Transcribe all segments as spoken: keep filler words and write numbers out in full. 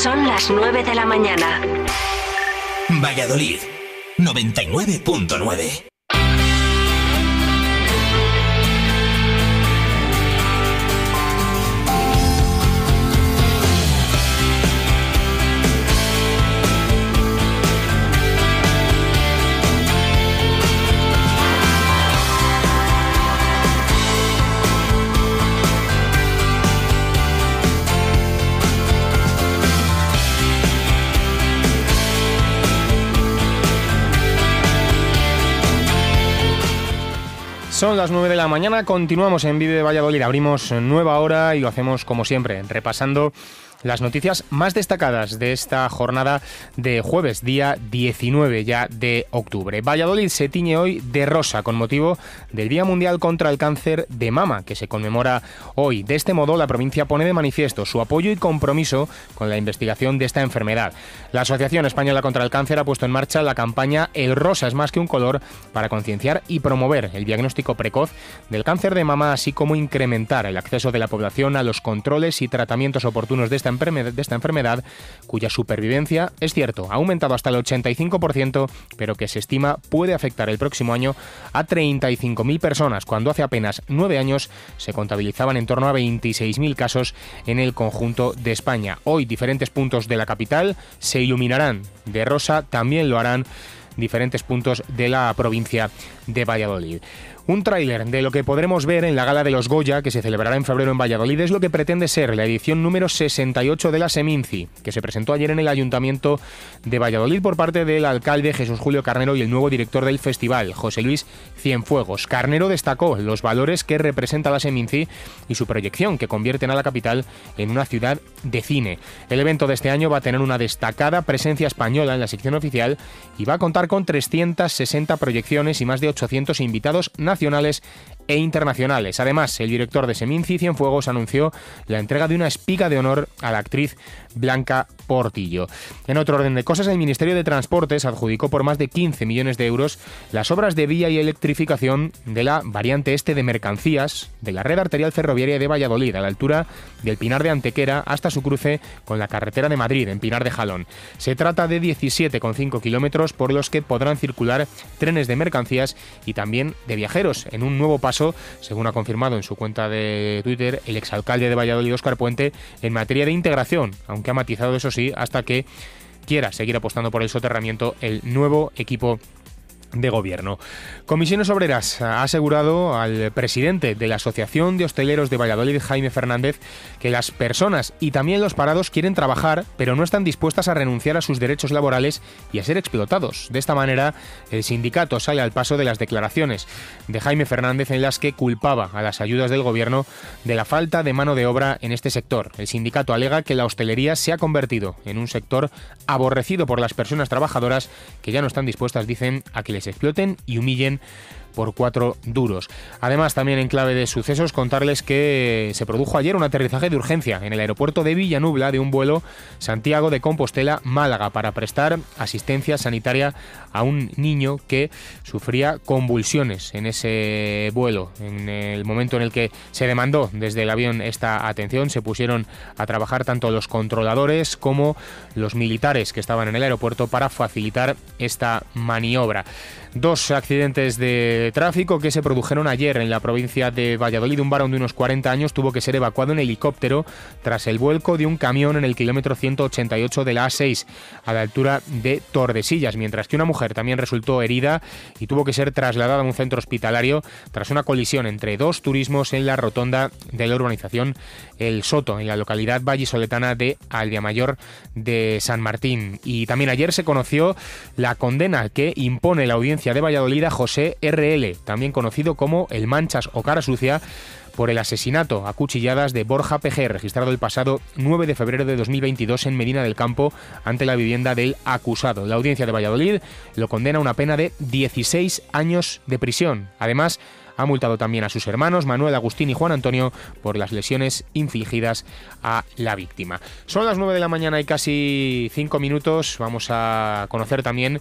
Son las nueve de la mañana. Valladolid, noventa y nueve punto nueve. Son las nueve de la mañana, continuamos en Vive Valladolid, abrimos nueva hora y lo hacemos como siempre, repasando las noticias más destacadas de esta jornada de jueves, día diecinueve ya de octubre. Valladolid se tiñe hoy de rosa con motivo del Día Mundial contra el Cáncer de Mama, que se conmemora hoy. De este modo, la provincia pone de manifiesto su apoyo y compromiso con la investigación de esta enfermedad. La Asociación Española contra el Cáncer ha puesto en marcha la campaña El rosa es más que un color para concienciar y promover el diagnóstico precoz del cáncer de mama, así como incrementar el acceso de la población a los controles y tratamientos oportunos de esta de esta enfermedad, cuya supervivencia, es cierto, ha aumentado hasta el ochenta y cinco por ciento, pero que se estima puede afectar el próximo año a treinta y cinco mil personas, cuando hace apenas nueve años se contabilizaban en torno a veintiséis mil casos en el conjunto de España. Hoy diferentes puntos de la capital se iluminarán de rosa, también lo harán diferentes puntos de la provincia de Valladolid. Un tráiler de lo que podremos ver en la Gala de los Goya, que se celebrará en febrero en Valladolid, es lo que pretende ser la edición número sesenta y ocho de la Seminci, que se presentó ayer en el Ayuntamiento de Valladolid por parte del alcalde Jesús Julio Carnero y el nuevo director del festival, José Luis Cienfuegos. Carnero destacó los valores que representa la Seminci y su proyección, que convierten a la capital en una ciudad de cine. El evento de este año va a tener una destacada presencia española en la sección oficial y va a contar con trescientas sesenta proyecciones y más de ochocientos invitados nacionales nacionales e internacionales. Además, el director de Seminci, Cienfuegos, anunció la entrega de una espiga de honor a la actriz Blanca Portillo. En otro orden de cosas, el Ministerio de Transportes adjudicó por más de quince millones de euros las obras de vía y electrificación de la variante este de mercancías de la red arterial ferroviaria de Valladolid, a la altura del Pinar de Antequera hasta su cruce con la carretera de Madrid, en Pinar de Jalón. Se trata de diecisiete coma cinco kilómetros por los que podrán circular trenes de mercancías y también de viajeros, en un nuevo paso, según ha confirmado en su cuenta de Twitter el exalcalde de Valladolid, Óscar Puente, en materia de integración, aunque ha matizado, eso sí, hasta que quiera seguir apostando por el soterramiento el nuevo equipo de gobierno. Comisiones Obreras ha asegurado al presidente de la Asociación de Hosteleros de Valladolid, Jaime Fernández, que las personas y también los parados quieren trabajar, pero no están dispuestas a renunciar a sus derechos laborales y a ser explotados. De esta manera, el sindicato sale al paso de las declaraciones de Jaime Fernández, en las que culpaba a las ayudas del gobierno de la falta de mano de obra en este sector. El sindicato alega que la hostelería se ha convertido en un sector aborrecido por las personas trabajadoras, que ya no están dispuestas, dicen, a que les exploten y humillen por cuatro duros. Además, también en clave de sucesos, contarles que se produjo ayer un aterrizaje de urgencia en el aeropuerto de Villanubla de un vuelo Santiago de Compostela-Málaga para prestar asistencia sanitaria a un niño que sufría convulsiones en ese vuelo. En el momento en el que se demandó desde el avión esta atención, se pusieron a trabajar tanto los controladores como los militares que estaban en el aeropuerto para facilitar esta maniobra. Dos accidentes de tráfico que se produjeron ayer en la provincia de Valladolid. Un varón de unos cuarenta años tuvo que ser evacuado en helicóptero tras el vuelco de un camión en el kilómetro ciento ochenta y ocho de la A seis, a la altura de Tordesillas, mientras que una mujer también resultó herida y tuvo que ser trasladada a un centro hospitalario tras una colisión entre dos turismos en la rotonda de la urbanización El Soto, en la localidad vallisoletana de Aldeamayor de San Martín. Y también ayer se conoció la condena que impone la audiencia de Valladolid a José R L, también conocido como el Manchas o Cara Sucia, por el asesinato a cuchilladas de Borja P G, registrado el pasado nueve de febrero de dos mil veintidós en Medina del Campo ante la vivienda del acusado. La audiencia de Valladolid lo condena a una pena de dieciséis años de prisión. Además, ha multado también a sus hermanos Manuel, Agustín y Juan Antonio por las lesiones infligidas a la víctima. Son las nueve de la mañana y casi cinco minutos. Vamos a conocer también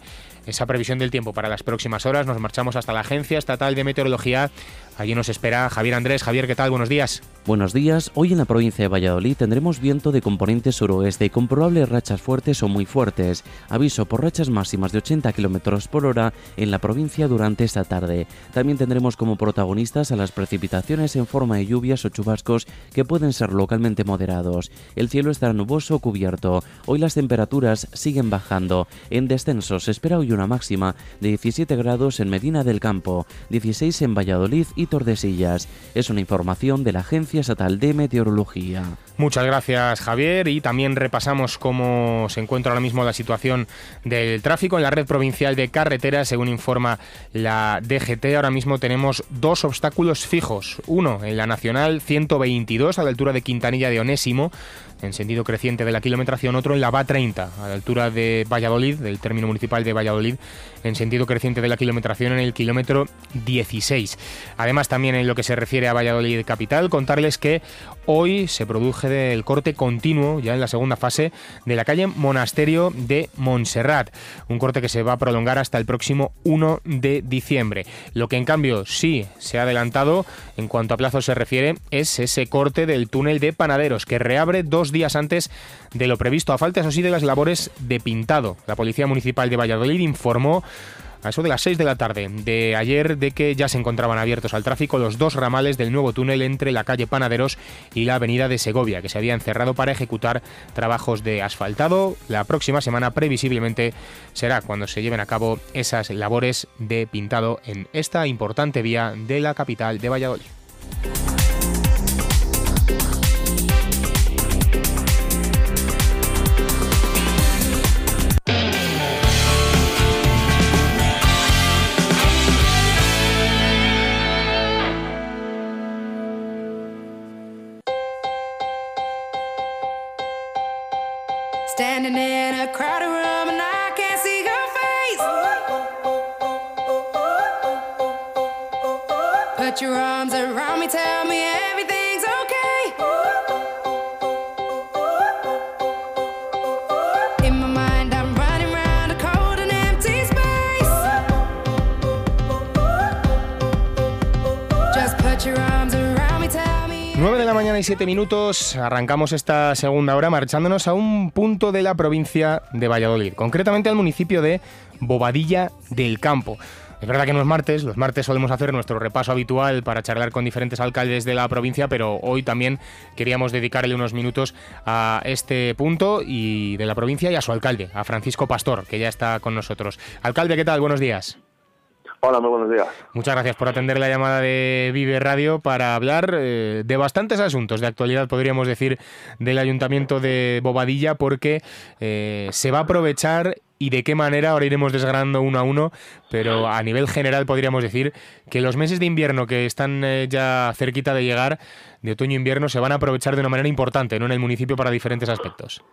esa previsión del tiempo para las próximas horas. Nos marchamos hasta la Agencia Estatal de Meteorología. Allí nos espera Javier Andrés. Javier, ¿qué tal? Buenos días. Buenos días. Hoy en la provincia de Valladolid tendremos viento de componente suroeste con probables rachas fuertes o muy fuertes. Aviso por rachas máximas de ochenta kilómetros por hora en la provincia durante esta tarde. También tendremos como protagonistas a las precipitaciones en forma de lluvias o chubascos que pueden ser localmente moderados. El cielo estará nuboso o cubierto. Hoy las temperaturas siguen bajando. En descenso se espera hoy una máxima de diecisiete grados en Medina del Campo, dieciséis en Valladolid y Tordesillas. Es una información de la Agencia Estatal de Meteorología. Muchas gracias, Javier, y también repasamos cómo se encuentra ahora mismo la situación del tráfico en la red provincial de carreteras. Según informa la D G T, ahora mismo tenemos dos obstáculos fijos. Uno en la Nacional ciento veintidós a la altura de Quintanilla de Onésimo, en sentido creciente de la kilometración, otro en la V A treinta, a la altura de Valladolid, del término municipal de Valladolid, en sentido creciente de la kilometración en el kilómetro dieciséis. Además, también en lo que se refiere a Valladolid capital, contarles que hoy se produce el corte continuo, ya en la segunda fase, de la calle Monasterio de Montserrat, un corte que se va a prolongar hasta el próximo uno de diciembre. Lo que en cambio sí se ha adelantado en cuanto a plazo se refiere es ese corte del túnel de Panaderos, que reabre dos días antes de lo previsto, a falta, eso sí, de las labores de pintado. La Policía Municipal de Valladolid informó a eso de las seis de la tarde de ayer de que ya se encontraban abiertos al tráfico los dos ramales del nuevo túnel entre la calle Panaderos y la avenida de Segovia, que se habían cerrado para ejecutar trabajos de asfaltado. La próxima semana previsiblemente será cuando se lleven a cabo esas labores de pintado en esta importante vía de la capital de Valladolid. Standing in a crowded room and I can't see your face. Put your arms around me, tell me everything's okay. In my mind I'm running round a cold and empty space. Just put your arms around me, tell me. nueve de la mañana y siete minutos, arrancamos esta segunda hora marchándonos a un punto de la provincia de Valladolid, concretamente al municipio de Bobadilla del Campo. Es verdad que no es martes, los martes solemos hacer nuestro repaso habitual para charlar con diferentes alcaldes de la provincia, pero hoy también queríamos dedicarle unos minutos a este punto y de la provincia y a su alcalde, a Francisco Pastor, que ya está con nosotros. Alcalde, ¿qué tal? Buenos días. Hola, muy buenos días. Muchas gracias por atender la llamada de Vive Radio para hablar eh, de bastantes asuntos de actualidad, podríamos decir, del Ayuntamiento de Bobadilla, porque eh, se va a aprovechar y de qué manera, ahora iremos desgranando uno a uno, pero a nivel general podríamos decir que los meses de invierno que están eh, ya cerquita de llegar, de otoño-invierno, se van a aprovechar de una manera importante, ¿no?, en el municipio para diferentes aspectos.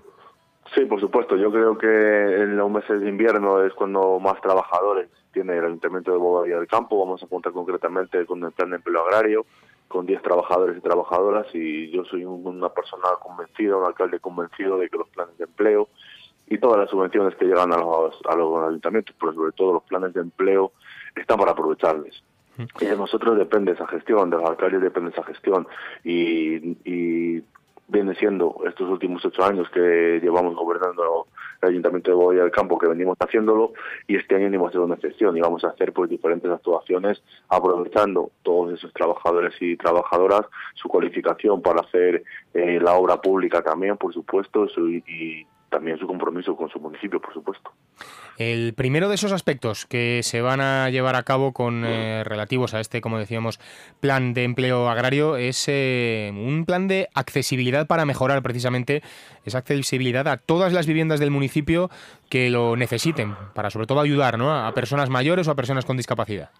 Sí, por supuesto. Yo creo que en los meses de invierno es cuando más trabajadores tiene el Ayuntamiento de Bobadilla del Campo. Vamos a contar concretamente con el plan de empleo agrario, con diez trabajadores y trabajadoras, y yo soy un, una persona convencida, un alcalde convencido de que los planes de empleo y todas las subvenciones que llegan a los, a los ayuntamientos, pero sobre todo los planes de empleo, están para aprovecharles. Y de nosotros depende esa gestión, de los alcaldes depende esa gestión, y, y viene siendo estos últimos ocho años que llevamos gobernando el Ayuntamiento de Bobadilla del Campo, que venimos haciéndolo, y este año venimos a hacer una excepción y vamos a hacer pues diferentes actuaciones aprovechando todos esos trabajadores y trabajadoras, su cualificación para hacer eh, la obra pública también, por supuesto, su, y también su compromiso con su municipio, por supuesto. El primero de esos aspectos que se van a llevar a cabo con eh, relativos a este, como decíamos, plan de empleo agrario es eh, un plan de accesibilidad para mejorar precisamente esa accesibilidad a todas las viviendas del municipio que lo necesiten, para sobre todo ayudar, ¿no?, a personas mayores o a personas con discapacidad.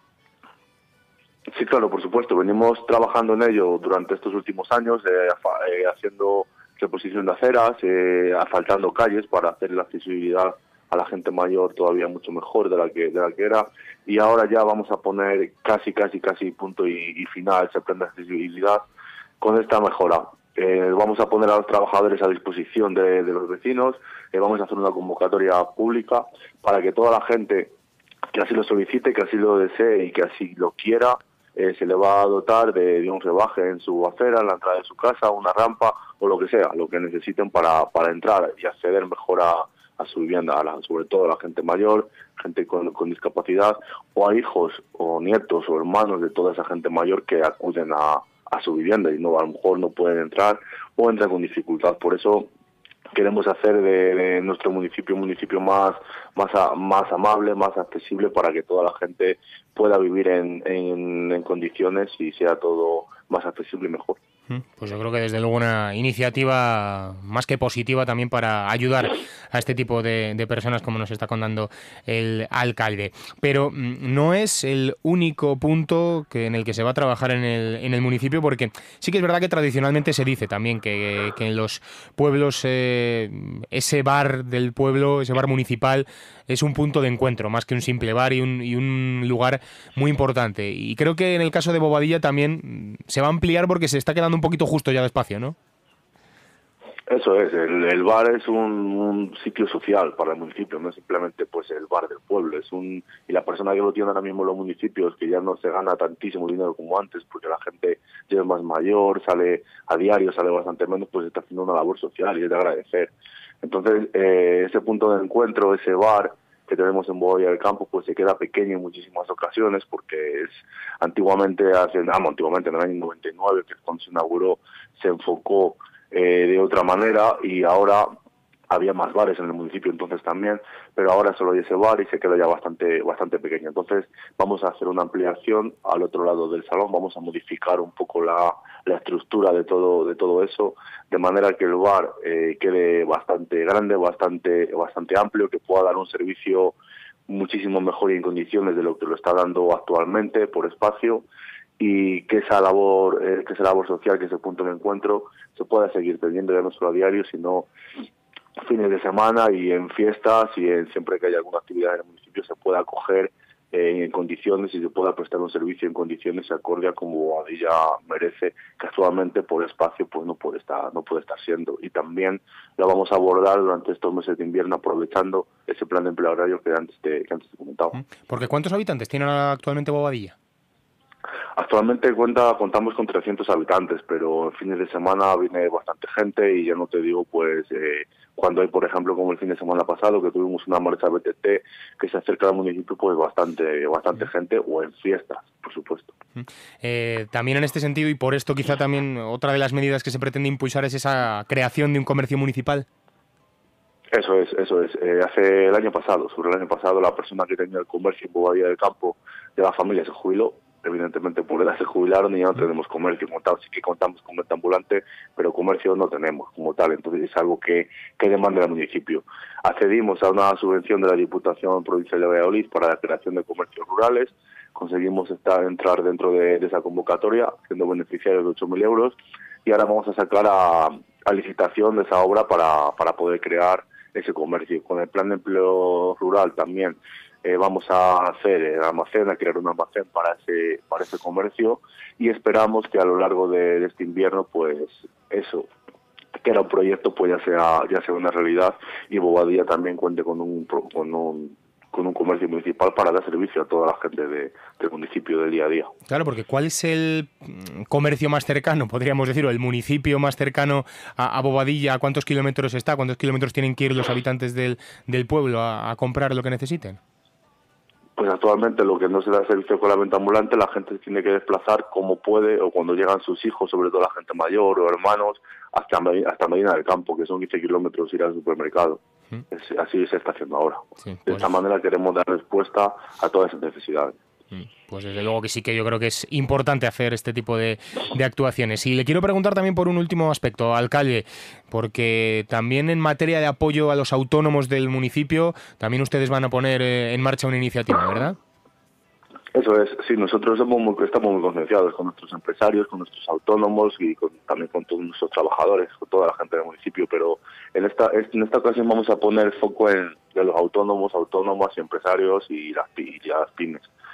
Sí, claro, por supuesto. Venimos trabajando en ello durante estos últimos años, eh, eh, haciendo reposición de aceras, eh, asfaltando calles para hacer la accesibilidad a la gente mayor todavía mucho mejor de la que de la que era, y ahora ya vamos a poner casi casi casi punto y, y final ese plan de accesibilidad con esta mejora. Eh, vamos a poner a los trabajadores a disposición de, de los vecinos, eh, vamos a hacer una convocatoria pública para que toda la gente que así lo solicite, que así lo desee y que así lo quiera, eh, se le va a dotar de, de un rebaje en su acera, en la entrada de su casa, una rampa o lo que sea, lo que necesiten para, para entrar y acceder mejor a, a su vivienda, a la, sobre todo a la gente mayor, gente con, con discapacidad, o a hijos o nietos o hermanos de toda esa gente mayor que acuden a, a su vivienda y no a lo mejor no pueden entrar o entran con dificultad. Por eso queremos hacer de, de nuestro municipio un municipio más más a, más amable, más accesible, para que toda la gente pueda vivir en, en, en condiciones y sea todo más accesible y mejor. Pues yo creo que desde luego una iniciativa más que positiva también para ayudar a este tipo de, de personas, como nos está contando el alcalde. Pero no es el único punto que en el que se va a trabajar en el, en el municipio, porque sí que es verdad que tradicionalmente se dice también que, que en los pueblos eh, ese bar del pueblo, ese bar municipal, es un punto de encuentro, más que un simple bar y un, y un lugar muy importante. Y creo que en el caso de Bobadilla también se va a ampliar porque se está quedando un poquito justo ya de espacio, ¿no? Eso es, el, el bar es un, un sitio social para el municipio, no es simplemente pues el bar del pueblo, es un y la persona que lo tiene ahora mismo en los municipios, que ya no se gana tantísimo dinero como antes, porque la gente ya es más mayor, sale a diario, sale bastante menos, pues está haciendo una labor social y es de agradecer. Entonces, eh, ese punto de encuentro, ese bar que tenemos en Bobadilla del Campo, pues se queda pequeño en muchísimas ocasiones, porque es antiguamente, hace, ah, antiguamente en el año noventa y nueve, que es cuando se inauguró, se enfocó eh, de otra manera, y ahora había más bares en el municipio entonces también, pero ahora solo hay ese bar y se queda ya bastante bastante pequeño. Entonces vamos a hacer una ampliación al otro lado del salón, vamos a modificar un poco la, la estructura de todo de todo eso, de manera que el bar eh, quede bastante grande, bastante bastante amplio, que pueda dar un servicio muchísimo mejor y en condiciones de lo que lo está dando actualmente por espacio, y que esa labor eh, que esa labor social, que ese punto de encuentro, se pueda seguir teniendo ya no solo a diario, sino fines de semana y en fiestas, y en, siempre que haya alguna actividad en el municipio se pueda acoger eh, en condiciones y se pueda prestar un servicio en condiciones acorde a como Bobadilla merece, que actualmente por espacio pues no puede estar no puede estar siendo. Y también lo vamos a abordar durante estos meses de invierno, aprovechando ese plan de empleo agrario que antes te, que antes te comentaba. Porque ¿cuántos habitantes tiene actualmente Bobadilla? Actualmente cuenta contamos con trescientos habitantes, pero en fines de semana viene bastante gente, y ya no te digo pues eh, cuando hay, por ejemplo, como el fin de semana pasado, que tuvimos una marcha B T T que se acerca al municipio, pues bastante bastante gente, o en fiestas, por supuesto. Eh, también en este sentido, y por esto quizá también otra de las medidas que se pretende impulsar es esa creación de un comercio municipal. Eso es, eso es. Eh, hace el año pasado, sobre el año pasado, la persona que tenía el comercio en Bobadilla del Campo de la familia se jubiló. Evidentemente por edad se jubilaron y ya no tenemos comercio como tal. Sí que contamos con venta ambulante, pero comercio no tenemos como tal. Entonces es algo que, que demanda el municipio. Accedimos a una subvención de la Diputación Provincial de Valladolid para la creación de comercios rurales. Conseguimos estar, entrar dentro de, de esa convocatoria, siendo beneficiarios de ocho mil euros. Y ahora vamos a sacar a, a licitación de esa obra para, para poder crear ese comercio. Con el plan de empleo rural también Eh, vamos a hacer el almacén, a crear un almacén para ese para ese comercio, y esperamos que a lo largo de, de este invierno, pues eso, que era un proyecto, pues ya sea ya sea una realidad, y Bobadilla también cuente con un con un con un comercio municipal para dar servicio a toda la gente de, del municipio del día a día. Claro, porque ¿cuál es el comercio más cercano, podríamos decir, o el municipio más cercano a, a Bobadilla? ¿A cuántos kilómetros está? ¿Cuántos kilómetros tienen que ir los habitantes del, del pueblo a, a comprar lo que necesiten? Pues actualmente lo que no se da servicio con la venta ambulante, la gente se tiene que desplazar como puede, o cuando llegan sus hijos, sobre todo la gente mayor o hermanos, hasta, hasta Medina del Campo, que son quince kilómetros ir al supermercado. ¿Mm? Es, así se está haciendo ahora. Sí, pues... De esta manera queremos dar respuesta a todas esas necesidades. Pues desde luego que sí, que yo creo que es importante hacer este tipo de, de actuaciones. Y le quiero preguntar también por un último aspecto, alcalde, porque también en materia de apoyo a los autónomos del municipio, también ustedes van a poner en marcha una iniciativa, ¿verdad? Eso es, sí, nosotros somos muy, estamos muy concienciados con nuestros empresarios, con nuestros autónomos y con, también con todos nuestros trabajadores, con toda la gente del municipio, pero en esta en esta ocasión vamos a poner foco en de los autónomos, autónomas y empresarios y las, y las pymes.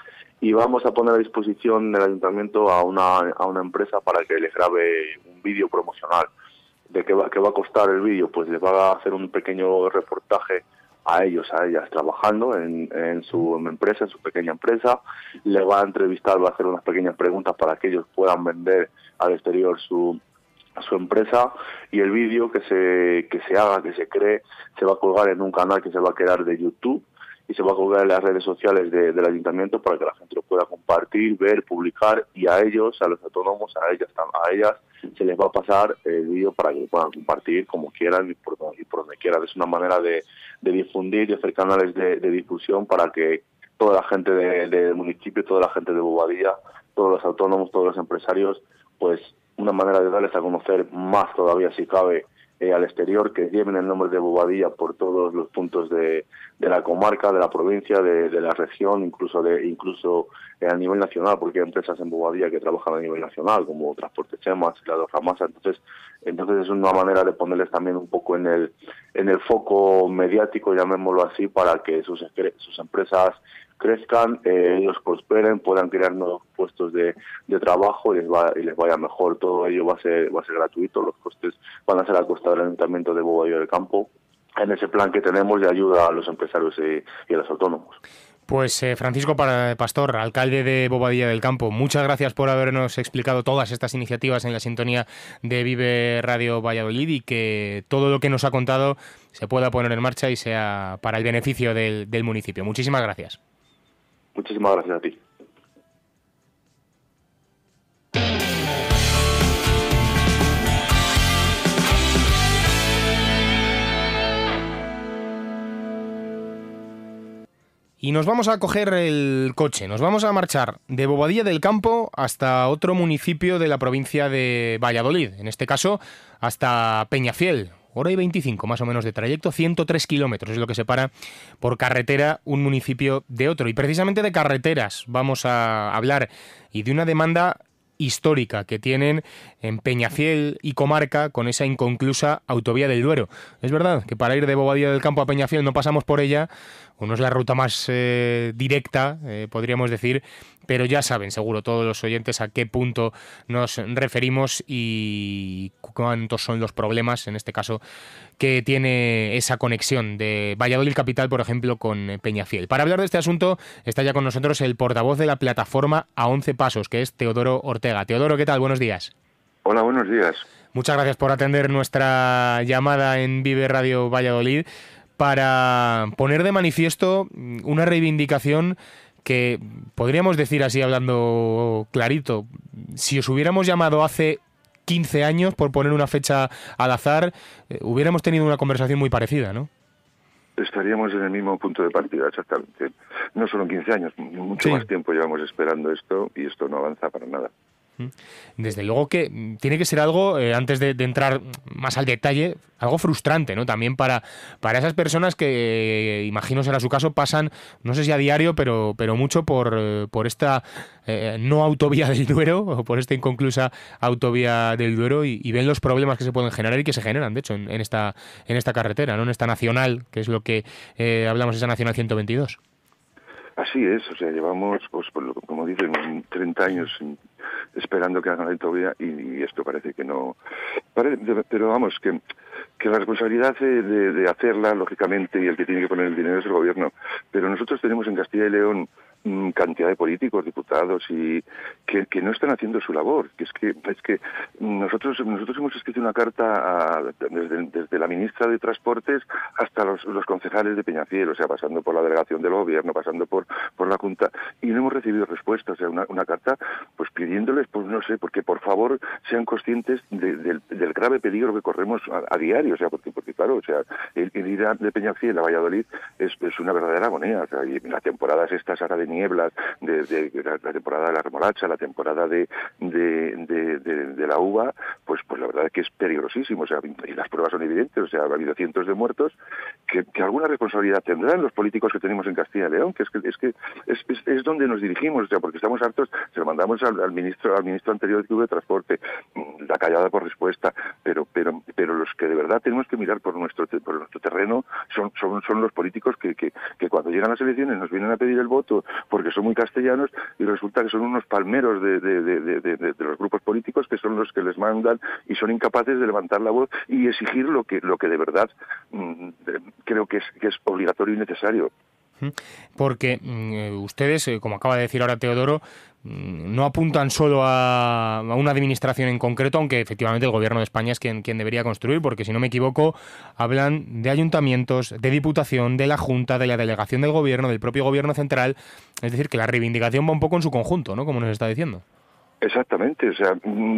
y vamos a poner a disposición del ayuntamiento a una, a una empresa para que les grabe un vídeo promocional. ¿De qué va, qué va a costar el vídeo? Pues les va a hacer un pequeño reportaje a ellos, a ellas, trabajando en, en su empresa, en su pequeña empresa. Le va a entrevistar, va a hacer unas pequeñas preguntas para que ellos puedan vender al exterior su su empresa, y el vídeo que se que se haga, que se cree, se va a colgar en un canal que se va a crear de YouTube y se va a colgar en las redes sociales de, del ayuntamiento para que la gente lo pueda compartir, ver, publicar, y a ellos, a los autónomos, a ellas, a ellas se les va a pasar el vídeo para que lo puedan compartir como quieran y por, y por donde quieran. Es una manera de, de difundir y hacer canales de, de difusión para que toda la gente de, del municipio, toda la gente de Bobadilla, todos los autónomos, todos los empresarios, pues una manera de darles a conocer más todavía, si cabe, eh, al exterior, que lleven el nombre de Bobadilla por todos los puntos de, de la comarca, de la provincia, de, de la región, incluso de incluso eh, a nivel nacional, porque hay empresas en Bobadilla que trabajan a nivel nacional, como Transporte Chemas, la de Ramasa. Entonces, entonces es una manera de ponerles también un poco en el en el foco mediático, llamémoslo así, para que sus sus empresas crezcan, eh, ellos prosperen, puedan crear nuevos puestos de, de trabajo y les, va, y les vaya mejor. Todo ello va a ser va a ser gratuito, los costes van a ser a costa del Ayuntamiento de Bobadilla del Campo, en ese plan que tenemos de ayuda a los empresarios y, y a los autónomos. Pues eh, Francisco Pastor, alcalde de Bobadilla del Campo, muchas gracias por habernos explicado todas estas iniciativas en la sintonía de Vive Radio Valladolid, y que todo lo que nos ha contado se pueda poner en marcha y sea para el beneficio del, del municipio. Muchísimas gracias. Muchísimas gracias a ti. Y nos vamos a coger el coche, nos vamos a marchar de Bobadilla del Campo hasta otro municipio de la provincia de Valladolid, en este caso hasta Peñafiel. Hora y veinticinco más o menos de trayecto, ciento tres kilómetros es lo que separa por carretera un municipio de otro. Y precisamente de carreteras vamos a hablar, y de una demanda histórica que tienen en Peñafiel y comarca con esa inconclusa autovía del Duero. Es verdad que para ir de Bobadilla del Campo a Peñafiel no pasamos por ella, o no es la ruta más eh, directa, eh, podríamos decir, pero ya saben seguro todos los oyentes a qué punto nos referimos y cuántos son los problemas, en este caso, que tiene esa conexión de Valladolid capital, por ejemplo, con Peñafiel. Para hablar de este asunto está ya con nosotros el portavoz de la plataforma A once Pasos, que es Teodoro Ortega. Teodoro, ¿qué tal? Buenos días. Hola, buenos días. Muchas gracias por atender nuestra llamada en Vive Radio Valladolid para poner de manifiesto una reivindicación que podríamos decir, así hablando clarito, si os hubiéramos llamado hace quince años, por poner una fecha al azar, eh, hubiéramos tenido una conversación muy parecida, ¿no? Estaríamos en el mismo punto de partida, exactamente. No solo en quince años, mucho Sí. más tiempo llevamos esperando esto y esto no avanza para nada. Desde luego que tiene que ser algo, eh, antes de, de entrar más al detalle, algo frustrante, ¿no? También para, para esas personas que, eh, imagino será su caso, pasan, no sé si a diario, pero, pero mucho por, eh, por esta eh, no autovía del Duero, o por esta inconclusa autovía del Duero, y, y ven los problemas que se pueden generar y que se generan, de hecho, en, en, esta, en esta carretera, ¿no? En esta nacional, que es lo que eh, hablamos, esa nacional ciento veintidós. Así es, o sea, llevamos, pues, como dicen, treinta años esperando que hagan la autovía y, y esto parece que no... Parece, pero vamos, que, que la responsabilidad de, de, de hacerla, lógicamente, y el que tiene que poner el dinero es el gobierno. Pero nosotros tenemos en Castilla y León cantidad de políticos, diputados y que, que no están haciendo su labor. Que es que es que nosotros nosotros hemos escrito una carta a, desde, desde la ministra de Transportes hasta los, los concejales de Peñafiel, o sea, pasando por la delegación del gobierno, pasando por por la Junta, y no hemos recibido respuesta. O sea, una, una carta pues pidiéndoles, pues no sé, porque por favor sean conscientes de, de, del grave peligro que corremos a, a diario, o sea, porque porque claro, o sea, el, el ir de Peñafiel a Valladolid es, es una verdadera agonía. O sea, y la temporada es esta, ahora de nieblas, de, de, de la, la temporada de la remolacha, la temporada de de, de, de, de la uva, pues pues la verdad es que es peligrosísimo, o sea, y las pruebas son evidentes, o sea, ha habido cientos de muertos, que, que alguna responsabilidad tendrán los políticos que tenemos en Castilla y León, que es que es que es, es, es donde nos dirigimos, o sea, porque estamos hartos, se lo mandamos al, al ministro al ministro anterior que hubo de Transporte, la callada por respuesta, pero pero pero los que de verdad tenemos que mirar por nuestro por nuestro terreno son son son los políticos que que, que cuando llegan las elecciones nos vienen a pedir el voto porque son muy castellanos y resulta que son unos palmeros de, de, de, de, de, de los grupos políticos que son los que les mandan y son incapaces de levantar la voz y exigir lo que lo que de verdad mmm, creo que es, que es obligatorio y necesario. Porque mmm, ustedes, eh, como acaba de decir ahora Teodoro, mmm, no apuntan solo a, a una administración en concreto, aunque efectivamente el Gobierno de España es quien, quien debería construir, porque si no me equivoco, hablan de ayuntamientos, de diputación, de la Junta, de la delegación del Gobierno, del propio Gobierno central, es decir, que la reivindicación va un poco en su conjunto, ¿no?, como nos está diciendo. Exactamente, o sea,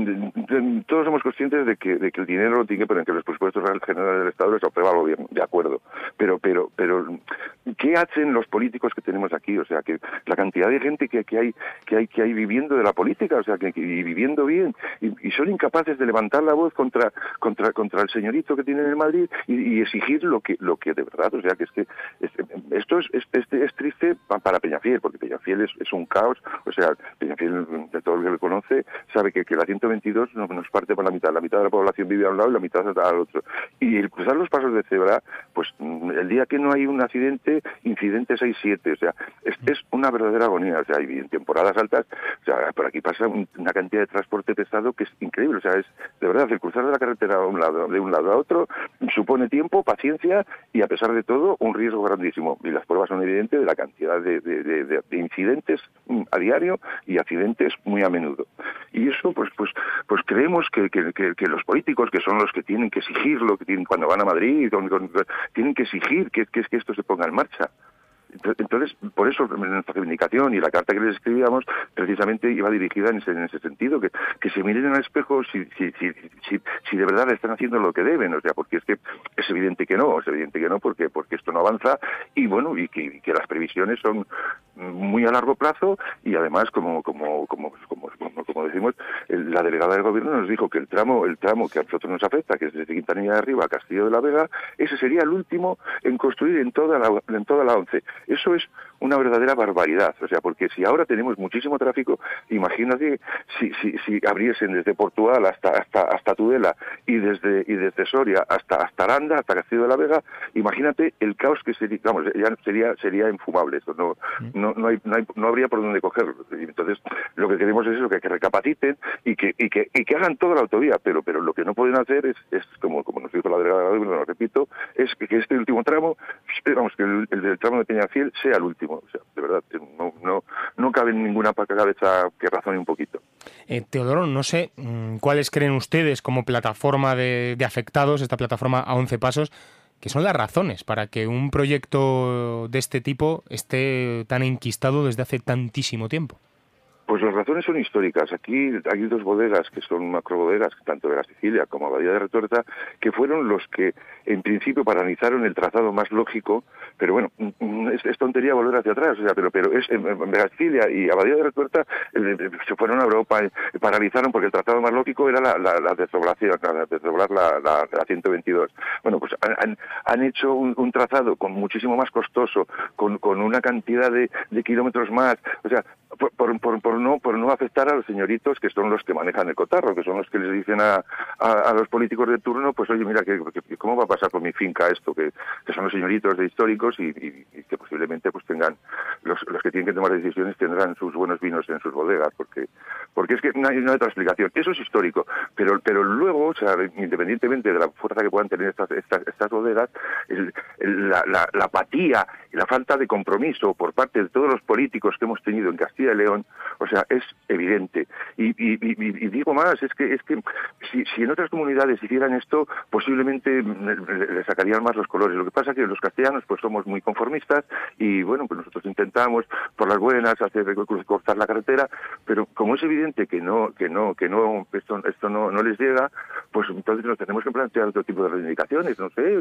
todos somos conscientes de que, de que el dinero lo tiene que poner, que los presupuestos generales del Estado les aprueba el gobierno, de acuerdo, pero, pero, pero, ¿qué hacen los políticos que tenemos aquí? O sea, que la cantidad de gente que, que hay, que hay, que hay viviendo de la política, o sea, que, que y viviendo bien, y, y son incapaces de levantar la voz contra, contra, contra el señorito que tienen en Madrid y, y exigir lo que, lo que de verdad, o sea, que es que es, esto es, es, es, es triste para Peñafiel, porque Peñafiel es, es un caos, o sea, Peñafiel de todo el que conoce, sabe que, que la ciento veintidós nos, nos parte por la mitad, la mitad de la población vive a un lado y la mitad al otro. Y el cruzar los pasos de cebra, pues el día que no hay un accidente, incidentes hay siete, o sea, es, es una verdadera agonía, o sea, y en temporadas altas, o sea, por aquí pasa un, una cantidad de transporte pesado que es increíble, o sea, es de verdad, el cruzar de la carretera a un lado, de un lado a otro, supone tiempo, paciencia y a pesar de todo, un riesgo grandísimo. Y las pruebas son evidentes de la cantidad de, de, de, de, de incidentes a diario y accidentes muy a menudo. Y eso, pues, pues, pues creemos que, que, que, que los políticos, que son los que tienen que exigirlo, que tienen cuando van a Madrid, con, con, tienen que exigir que, que, que esto se ponga en marcha. Entonces, por eso nuestra reivindicación y la carta que les escribíamos precisamente iba dirigida en ese, en ese sentido, que, que se miren al espejo si, si, si, si, si de verdad están haciendo lo que deben, o sea, porque es que es evidente que no, es evidente que no, porque, porque esto no avanza y bueno, y que, y que las previsiones son muy a largo plazo y además, como, como, como, como, como, como decimos, la delegada del gobierno nos dijo que el tramo, el tramo que a nosotros nos afecta, que es desde Quintanilla de Arriba a Castillo de la Vega, ese sería el último en construir en toda la, en toda la ONCE. Eso es una verdadera barbaridad, o sea, porque si ahora tenemos muchísimo tráfico, imagínate si si, si abriesen desde Portugal hasta hasta hasta Tudela y desde y desde Soria hasta hasta Aranda, hasta Castillo de la Vega, imagínate el caos que sería, vamos, ya sería sería infumable, eso no no no hay no, hay, no habría por dónde cogerlo. Entonces, lo que queremos es eso, que, que recapaciten y que y que y que hagan toda la autovía, pero pero lo que no pueden hacer es es como como nos dijo la delegada, lo repito, es que, que este último tramo, vamos, que el, el del tramo de Peñafiel sea el último, o sea, de verdad, no, no, no cabe en ninguna cabeza que razone un poquito. Eh, Teodoro, no sé cuáles creen ustedes como plataforma de, de afectados, esta plataforma a once pasos, que son las razones para que un proyecto de este tipo esté tan enquistado desde hace tantísimo tiempo. Pues las razones son históricas. Aquí hay dos bodegas que son macrobodegas, tanto de la Sicilia como Abadía de Retuerta, que fueron los que en principio paralizaron el trazado más lógico, pero bueno, es, es tontería volver hacia atrás, o sea, pero pero es en, en la Sicilia y Abadía de Retuerta eh, se fueron a Europa, eh, paralizaron porque el trazado más lógico era la, la, la desdoblación, la, desdoblar la, la, la ciento veintidós. Bueno, pues han, han hecho un, un trazado con muchísimo más costoso, con, con una cantidad de, de kilómetros más, o sea, por, por, por, por no por no afectar a los señoritos que son los que manejan el cotarro, que son los que les dicen a, a, a los políticos de turno, pues oye, mira, que, que, ¿cómo va a pasar con mi finca esto? Que, que son los señoritos de históricos y, y, y que posiblemente pues tengan, los, los que tienen que tomar decisiones tendrán sus buenos vinos en sus bodegas, porque porque es que no hay, no hay otra explicación. Eso es histórico, pero pero luego, o sea, independientemente de la fuerza que puedan tener estas estas, estas bodegas, el, el, la, la, la apatía y la falta de compromiso por parte de todos los políticos que hemos tenido en Castilla y León, o sea, es evidente. Y, y, y, y digo más, es que es que si, si en otras comunidades hicieran esto, posiblemente le, le sacarían más los colores. Lo que pasa es que los castellanos pues somos muy conformistas y bueno, pues nosotros intentamos por las buenas hacer cortar la carretera, pero como es evidente que no que no que no esto esto no no les llega, pues entonces nos tenemos que plantear otro tipo de reivindicaciones, no sé,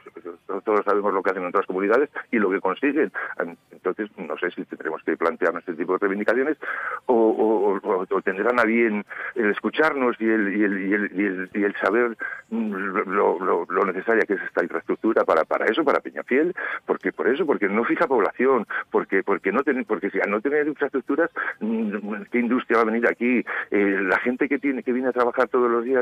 todos sabemos lo que hacen en otras comunidades y lo que consiguen. Entonces no sé si tendremos que plantearnos este tipo de reivindicaciones o, o, o, o tendrán a bien el escucharnos y el y el, y el, y el, y el saber lo, lo, lo necesaria que es esta infraestructura para para eso, para Peñafiel, porque por eso, porque no fija población, porque porque no tener, porque si al no tener infraestructuras, ¿qué industria va a venir aquí? Eh, la gente que tiene que viene a trabajar todos los días desde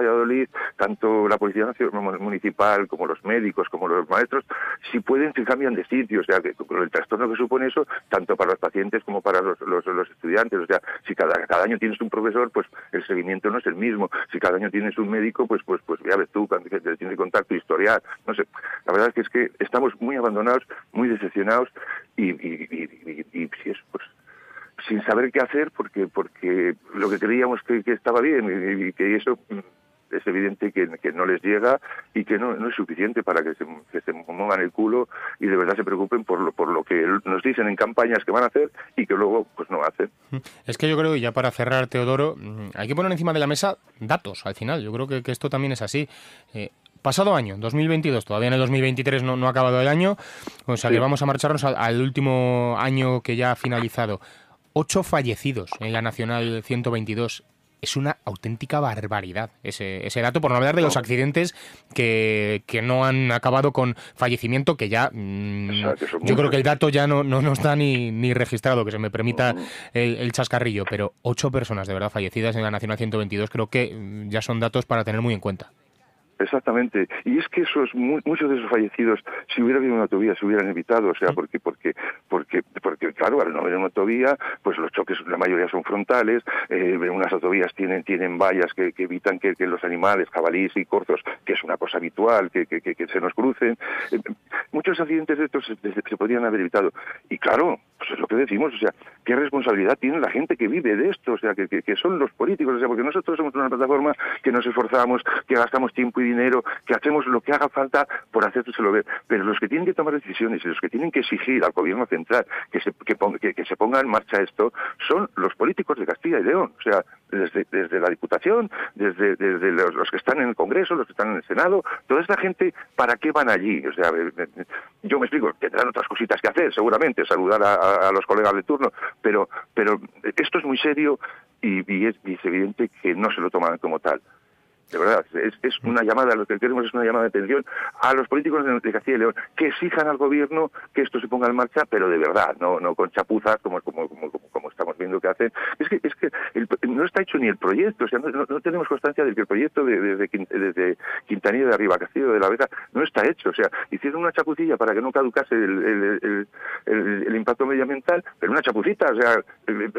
Valladolid, tanto la Policía Nacional Municipal como los médicos, como los maestros, si pueden, se cambian de sitio, o sea, que con el trastorno que supone eso, tanto para los pacientes como para los, los, los estudiantes, o sea, si cada, cada año tienes un profesor, pues el seguimiento no es el mismo, si cada año tienes un médico, pues pues pues ya ves tú, cuando te tienes contacto, historial, no sé, la verdad es que es que estamos muy abandonados, muy decepcionados y, y, y, y, y si es, pues, sin saber qué hacer, porque porque lo que creíamos que, que estaba bien y, y que eso es evidente que, que no les llega y que no, no es suficiente para que se, que se muevan el culo y de verdad se preocupen por lo, por lo que nos dicen en campañas que van a hacer y que luego pues no hacen. Es que yo creo, y ya para cerrar, Teodoro, hay que poner encima de la mesa datos al final. Yo creo que, que esto también es así. Eh, pasado año, dos mil veintidós, todavía en el dos mil veintitrés no, no ha acabado el año, o sea que sí. Vamos a marcharnos al, al último año que ya ha finalizado. Ocho fallecidos en la Nacional ciento veintidós. Es una auténtica barbaridad ese, ese dato, por no hablar de los accidentes que, que no han acabado con fallecimiento, que ya mmm, o sea, que yo creo que el dato ya no, no, no está ni, ni registrado, que se me permita el, el chascarrillo, pero ocho personas de verdad fallecidas en la Nacional ciento veintidós creo que ya son datos para tener muy en cuenta. Exactamente, y es que esos muchos de esos fallecidos, si hubiera habido una autovía, se hubieran evitado, o sea, porque porque porque porque claro, al no haber una autovía, pues los choques, la mayoría son frontales, eh, unas autovías tienen tienen vallas que, que evitan que, que los animales, jabalíes y corzos, que es una cosa habitual, que que, que se nos crucen. Eh, muchos accidentes de estos se, se podrían haber evitado, y claro, pues es lo que decimos, o sea, ¿qué responsabilidad tiene la gente que vive de esto? O sea, que, que, que son los políticos, o sea, porque nosotros somos una plataforma que nos esforzamos, que gastamos tiempo y dinero, que hacemos lo que haga falta por hacérselo ver, pero los que tienen que tomar decisiones y los que tienen que exigir al gobierno central que se, que, ponga, que, que se ponga en marcha esto son los políticos de Castilla y León, o sea, desde, desde la Diputación, desde, desde los, los que están en el Congreso, los que están en el Senado, toda esta gente, ¿para qué van allí? O sea, yo me explico, tendrán otras cositas que hacer, seguramente, saludar a, a, a los colegas de turno, pero, pero esto es muy serio y, y, es, y es evidente que no se lo toman como tal. De verdad, es, es una llamada, lo que queremos es una llamada de atención a los políticos de Castilla y León, que exijan al gobierno que esto se ponga en marcha, pero de verdad, no no con chapuzas como como como, como estamos viendo que hacen. Es que es que el, no está hecho ni el proyecto, o sea, no, no, no tenemos constancia de que el proyecto de, de, de, desde Quintanilla de Arriba, Castillo de la Vega, no está hecho. O sea, hicieron una chapucilla para que no caducase el, el, el, el, el impacto medioambiental, pero una chapucita, o sea,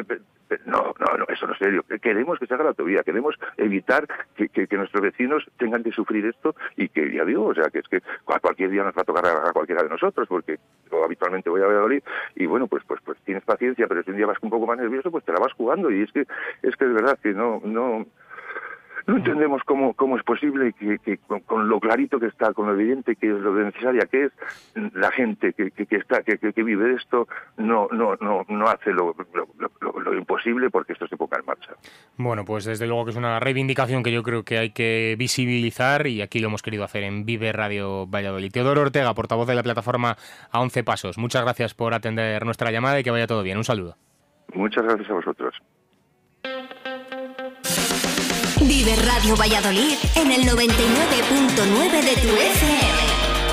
no, no, no, eso no es serio. Queremos que se haga la autovía, queremos evitar que, que, que nuestros vecinos tengan que sufrir esto y que, ya digo, o sea, que es que a cualquier día nos va a tocar a, a cualquiera de nosotros, porque yo habitualmente voy a Valladolid y bueno, pues pues pues tienes paciencia, pero si un día vas un poco más nervioso, pues te la vas jugando y es que es que de verdad que no no no entendemos cómo cómo es posible que, que con, con lo clarito que está, con lo evidente que es, lo necesaria que es, la gente que, que, que está que, que vive esto no no no no hace lo, lo, lo, lo imposible porque esto se ponga en marcha. Bueno, pues desde luego que es una reivindicación que yo creo que hay que visibilizar y aquí lo hemos querido hacer en Vive Radio Valladolid. Teodoro Ortega, portavoz de la plataforma A once Pasos. Muchas gracias por atender nuestra llamada y que vaya todo bien. Un saludo. Muchas gracias a vosotros. Vive Radio Valladolid en el noventa y nueve punto nueve de tu F M.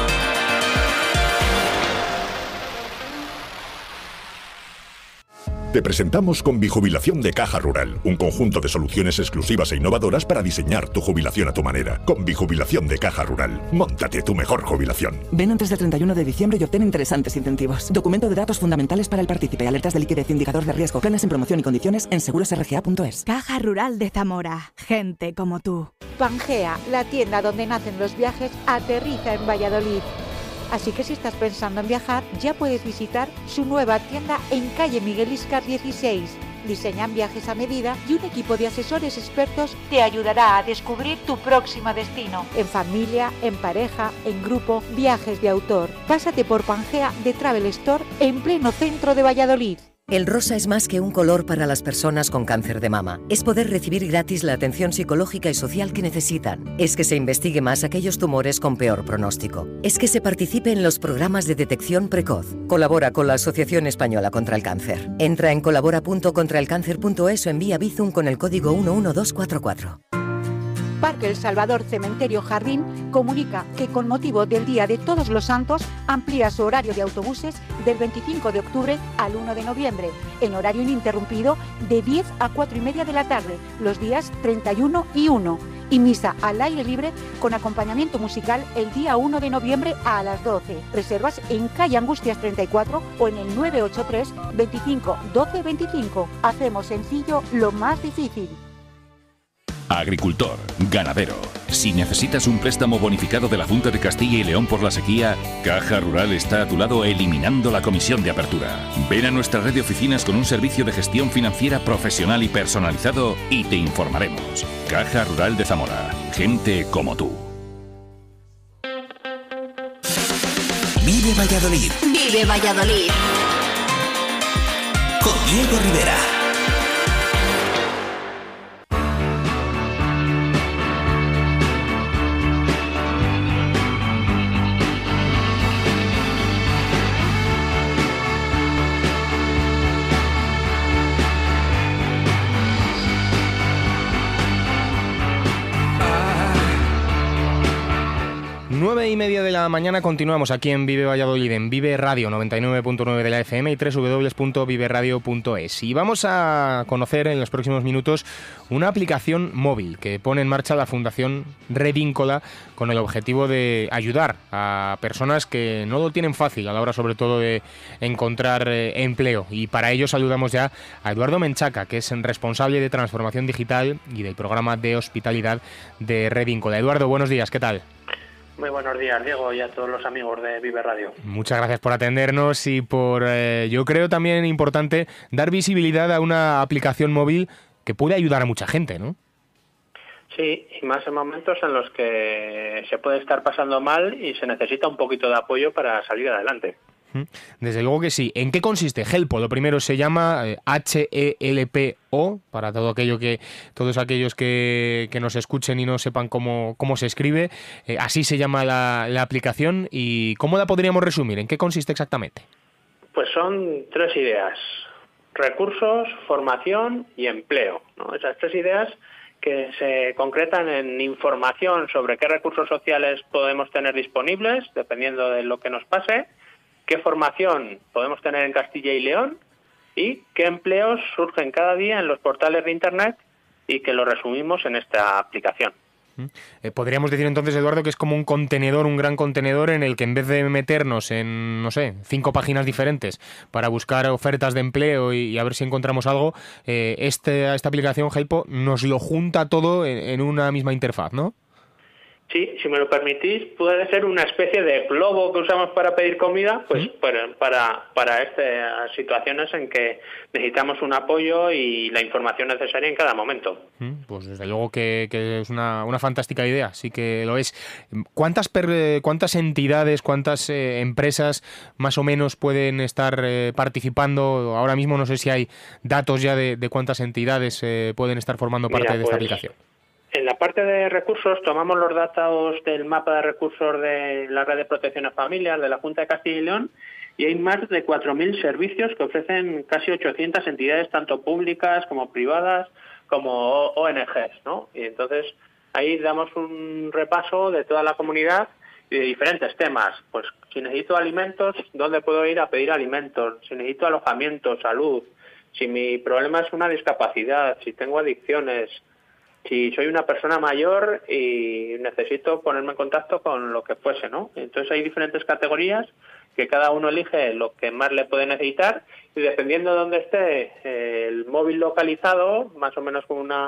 Te presentamos Convijubilación de Caja Rural, un conjunto de soluciones exclusivas e innovadoras para diseñar tu jubilación a tu manera. Convijubilación de Caja Rural. Móntate tu mejor jubilación. Ven antes del treinta y uno de diciembre y obtén interesantes incentivos. Documento de datos fundamentales para el partícipe, alertas de liquidez, indicador de riesgo, planes en promoción y condiciones en seguros r g a punto es. Caja Rural de Zamora. Gente como tú. Pangea, la tienda donde nacen los viajes, aterriza en Valladolid. Así que si estás pensando en viajar, ya puedes visitar su nueva tienda en calle Miguel Iscar dieciséis. Diseñan viajes a medida y un equipo de asesores expertos te ayudará a descubrir tu próximo destino. En familia, en pareja, en grupo, viajes de autor. Pásate por Pangea de Travel Store en pleno centro de Valladolid. El rosa es más que un color para las personas con cáncer de mama. Es poder recibir gratis la atención psicológica y social que necesitan. Es que se investigue más aquellos tumores con peor pronóstico. Es que se participe en los programas de detección precoz. Colabora con la Asociación Española contra el Cáncer. Entra en colabora punto contra el cáncer punto es o envía Bizum con el código uno uno dos cuatro cuatro. Parque El Salvador Cementerio Jardín comunica que con motivo del Día de Todos los Santos amplía su horario de autobuses del veinticinco de octubre al uno de noviembre, en horario ininterrumpido de diez a cuatro y media de la tarde, los días treinta y uno y uno, y misa al aire libre con acompañamiento musical el día uno de noviembre a las doce. Reservas en calle Angustias treinta y cuatro o en el nueve ocho tres, veinticinco, doce, veinticinco. Hacemos sencillo lo más difícil. Agricultor, ganadero. Si necesitas un préstamo bonificado de la Junta de Castilla y León por la sequía, Caja Rural está a tu lado eliminando la comisión de apertura. Ven a nuestra red de oficinas con un servicio de gestión financiera profesional y personalizado y te informaremos. Caja Rural de Zamora. Gente como tú. Vive Valladolid. Vive Valladolid. Con Diego Rivera. Nueve y media de la mañana continuamos aquí en Vive Valladolid, en Vive Radio noventa y nueve punto nueve de la F M y doble u doble u doble u punto vive radio punto es. Y vamos a conocer en los próximos minutos una aplicación móvil que pone en marcha la Fundación Redíncola con el objetivo de ayudar a personas que no lo tienen fácil a la hora sobre todo de encontrar eh, empleo. Y para ello saludamos ya a Eduardo Menchaca, que es responsable de transformación digital y del programa de hospitalidad de Redíncola. Eduardo, buenos días, ¿qué tal? Muy buenos días, Diego, y a todos los amigos de Vive Radio. Muchas gracias por atendernos y por, eh, yo creo también importante, dar visibilidad a una aplicación móvil que puede ayudar a mucha gente, ¿no? Sí, y más en momentos en los que se puede estar pasando mal y se necesita un poquito de apoyo para salir adelante. Desde luego que sí. ¿En qué consiste Helpo? Lo primero se llama eh, H E L P O, para todo aquello que todos aquellos que, que nos escuchen y no sepan cómo, cómo se escribe. Eh, así se llama la, la aplicación. ¿Y cómo la podríamos resumir? ¿En qué consiste exactamente? Pues son tres ideas: recursos, formación y empleo, ¿no? Esas tres ideas que se concretan en información sobre qué recursos sociales podemos tener disponibles, dependiendo de lo que nos pase, qué formación podemos tener en Castilla y León y qué empleos surgen cada día en los portales de Internet y que lo resumimos en esta aplicación. Eh, podríamos decir entonces, Eduardo, que es como un contenedor, un gran contenedor en el que en vez de meternos en, no sé, cinco páginas diferentes para buscar ofertas de empleo y, y a ver si encontramos algo, eh, este, esta aplicación Helpo nos lo junta todo en, en una misma interfaz, ¿no? Sí, si me lo permitís, puede ser una especie de globo que usamos para pedir comida, pues ¿sí? para, para, para estas situaciones en que necesitamos un apoyo y la información necesaria en cada momento. Pues desde luego que, que es una, una fantástica idea, sí que lo es. ¿Cuántas, per, cuántas entidades, cuántas eh, empresas más o menos pueden estar eh, participando? Ahora mismo no sé si hay datos ya de, de cuántas entidades eh, pueden estar formando parte Mira, de esta pues... aplicación. En la parte de recursos tomamos los datos del mapa de recursos de la Red de Protección a Familias de la Junta de Castilla y León y hay más de cuatro mil servicios que ofrecen casi ochocientas entidades, tanto públicas como privadas como O N Ges, ¿no? Y entonces ahí damos un repaso de toda la comunidad y de diferentes temas. Pues si necesito alimentos, ¿dónde puedo ir a pedir alimentos? Si necesito alojamiento, salud, si mi problema es una discapacidad, si tengo adicciones, si soy una persona mayor y necesito ponerme en contacto con lo que fuese, ¿no? Entonces hay diferentes categorías que cada uno elige lo que más le puede necesitar y dependiendo de dónde esté eh, el móvil localizado, más o menos con una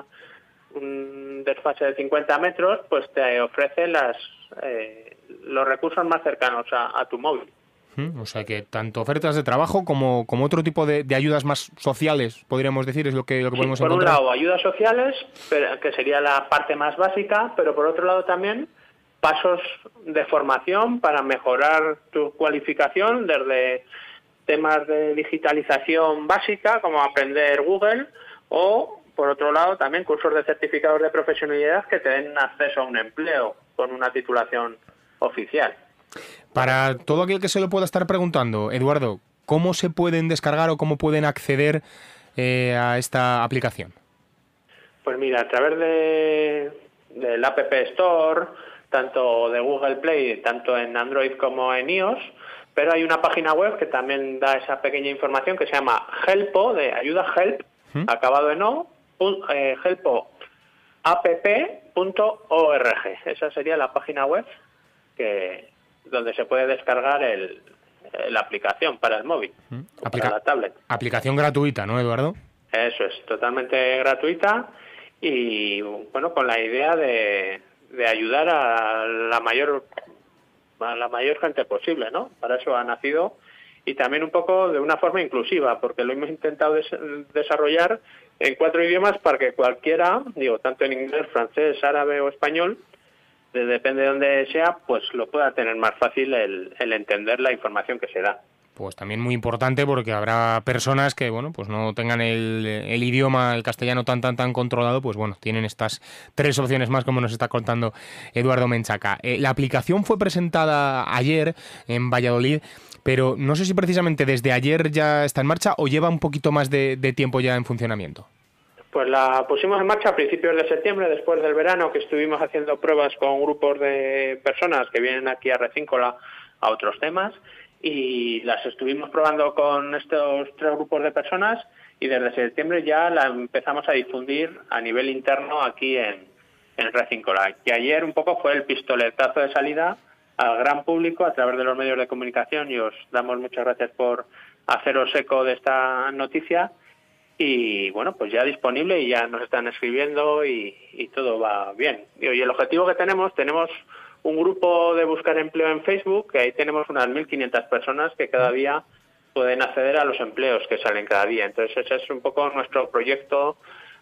un desfase de cincuenta metros, pues te ofrece las eh, los recursos más cercanos a, a tu móvil. O sea que tanto ofertas de trabajo como, como otro tipo de, de ayudas más sociales, podríamos decir, es lo que, lo que podemos sí, por encontrar. Por un lado, ayudas sociales, pero, que sería la parte más básica, pero por otro lado también pasos de formación para mejorar tu cualificación, desde temas de digitalización básica, como aprender Google, o por otro lado también cursos de certificados de profesionalidad que te den acceso a un empleo con una titulación oficial. Para todo aquel que se lo pueda estar preguntando, Eduardo, ¿cómo se pueden descargar o cómo pueden acceder eh, a esta aplicación? Pues mira, a través de del App Store, tanto de Google Play, tanto en Android como en iOS, pero hay una página web que también da esa pequeña información que se llama Helpo, de ayuda help, ¿Mm? acabado en o, eh, helpo app punto org. Esa sería la página web que donde se puede descargar el, la aplicación para el móvil, ¿Mm? Aplica para la tablet. Aplicación gratuita, ¿no, Eduardo? Eso es, totalmente gratuita y, bueno, con la idea de, de ayudar a la mayor a la mayor gente posible, ¿no? Para eso ha nacido, y también un poco de una forma inclusiva, porque lo hemos intentado des desarrollar en cuatro idiomas para que cualquiera, digo, tanto en inglés, francés, árabe o español, de, depende de donde sea, pues lo pueda tener más fácil el, el entender la información que se da. Pues también muy importante porque habrá personas que, bueno, pues no tengan el, el idioma, el castellano tan tan tan controlado, pues bueno, tienen estas tres opciones más, como nos está contando Eduardo Menchaca. Eh, la aplicación fue presentada ayer en Valladolid, pero no sé si precisamente desde ayer ya está en marcha o lleva un poquito más de, de tiempo ya en funcionamiento. Pues la pusimos en marcha a principios de septiembre, después del verano, que estuvimos haciendo pruebas con grupos de personas que vienen aquí a Recíncola a otros temas, y las estuvimos probando con estos tres grupos de personas, y desde septiembre ya la empezamos a difundir a nivel interno aquí en, en Recíncola. Y ayer un poco fue el pistoletazo de salida al gran público a través de los medios de comunicación, y os damos muchas gracias por haceros eco de esta noticia. Y bueno, pues ya disponible, y ya nos están escribiendo y, y todo va bien. Y el objetivo que tenemos, tenemos un grupo de buscar empleo en Facebook, que ahí tenemos unas mil quinientas personas que cada día pueden acceder a los empleos que salen cada día. Entonces ese es un poco nuestro proyecto,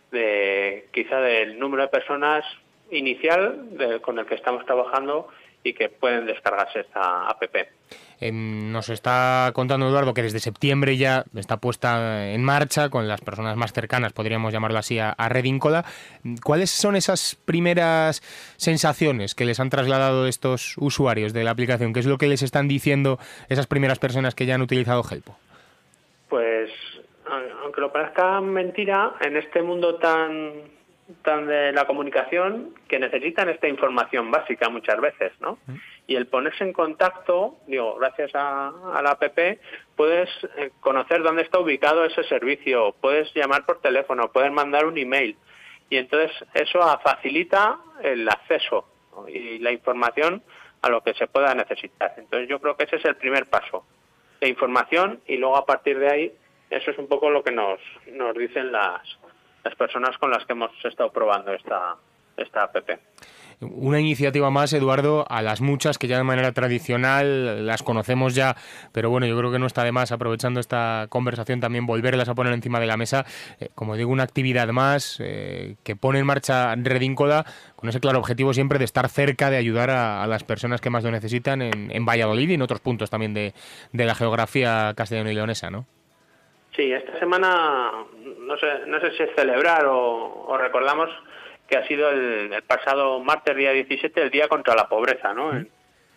de quizá del número de personas inicial de, con el que estamos trabajando y que pueden descargarse esta app. Eh, nos está contando Eduardo que desde septiembre ya está puesta en marcha con las personas más cercanas, podríamos llamarlo así, a, a Redíncola. ¿Cuáles son esas primeras sensaciones que les han trasladado estos usuarios de la aplicación? ¿Qué es lo que les están diciendo esas primeras personas que ya han utilizado Helpo? Pues, aunque lo parezca mentira, en este mundo tan... tan de la comunicación, que necesitan esta información básica muchas veces, ¿no? Y el ponerse en contacto, digo, gracias a, a la app, puedes eh, conocer dónde está ubicado ese servicio, puedes llamar por teléfono, puedes mandar un email, y entonces eso facilita el acceso, ¿no? Y la información a lo que se pueda necesitar. Entonces yo creo que ese es el primer paso, la información, y luego a partir de ahí, eso es un poco lo que nos, nos dicen las las personas con las que hemos estado probando esta, esta app. Una iniciativa más, Eduardo, a las muchas que ya de manera tradicional las conocemos ya, pero bueno, yo creo que no está de más, aprovechando esta conversación, también volverlas a poner encima de la mesa. Eh, como digo, una actividad más eh, que pone en marcha Redíncola con ese claro objetivo siempre de estar cerca, de ayudar a, a las personas que más lo necesitan en, en Valladolid y en otros puntos también de, de la geografía castellano y leonesa, ¿no? Sí, esta semana, no sé, no sé si es celebrar o, o recordamos que ha sido el, el pasado martes, día diecisiete, el Día contra la Pobreza, ¿no? Mm.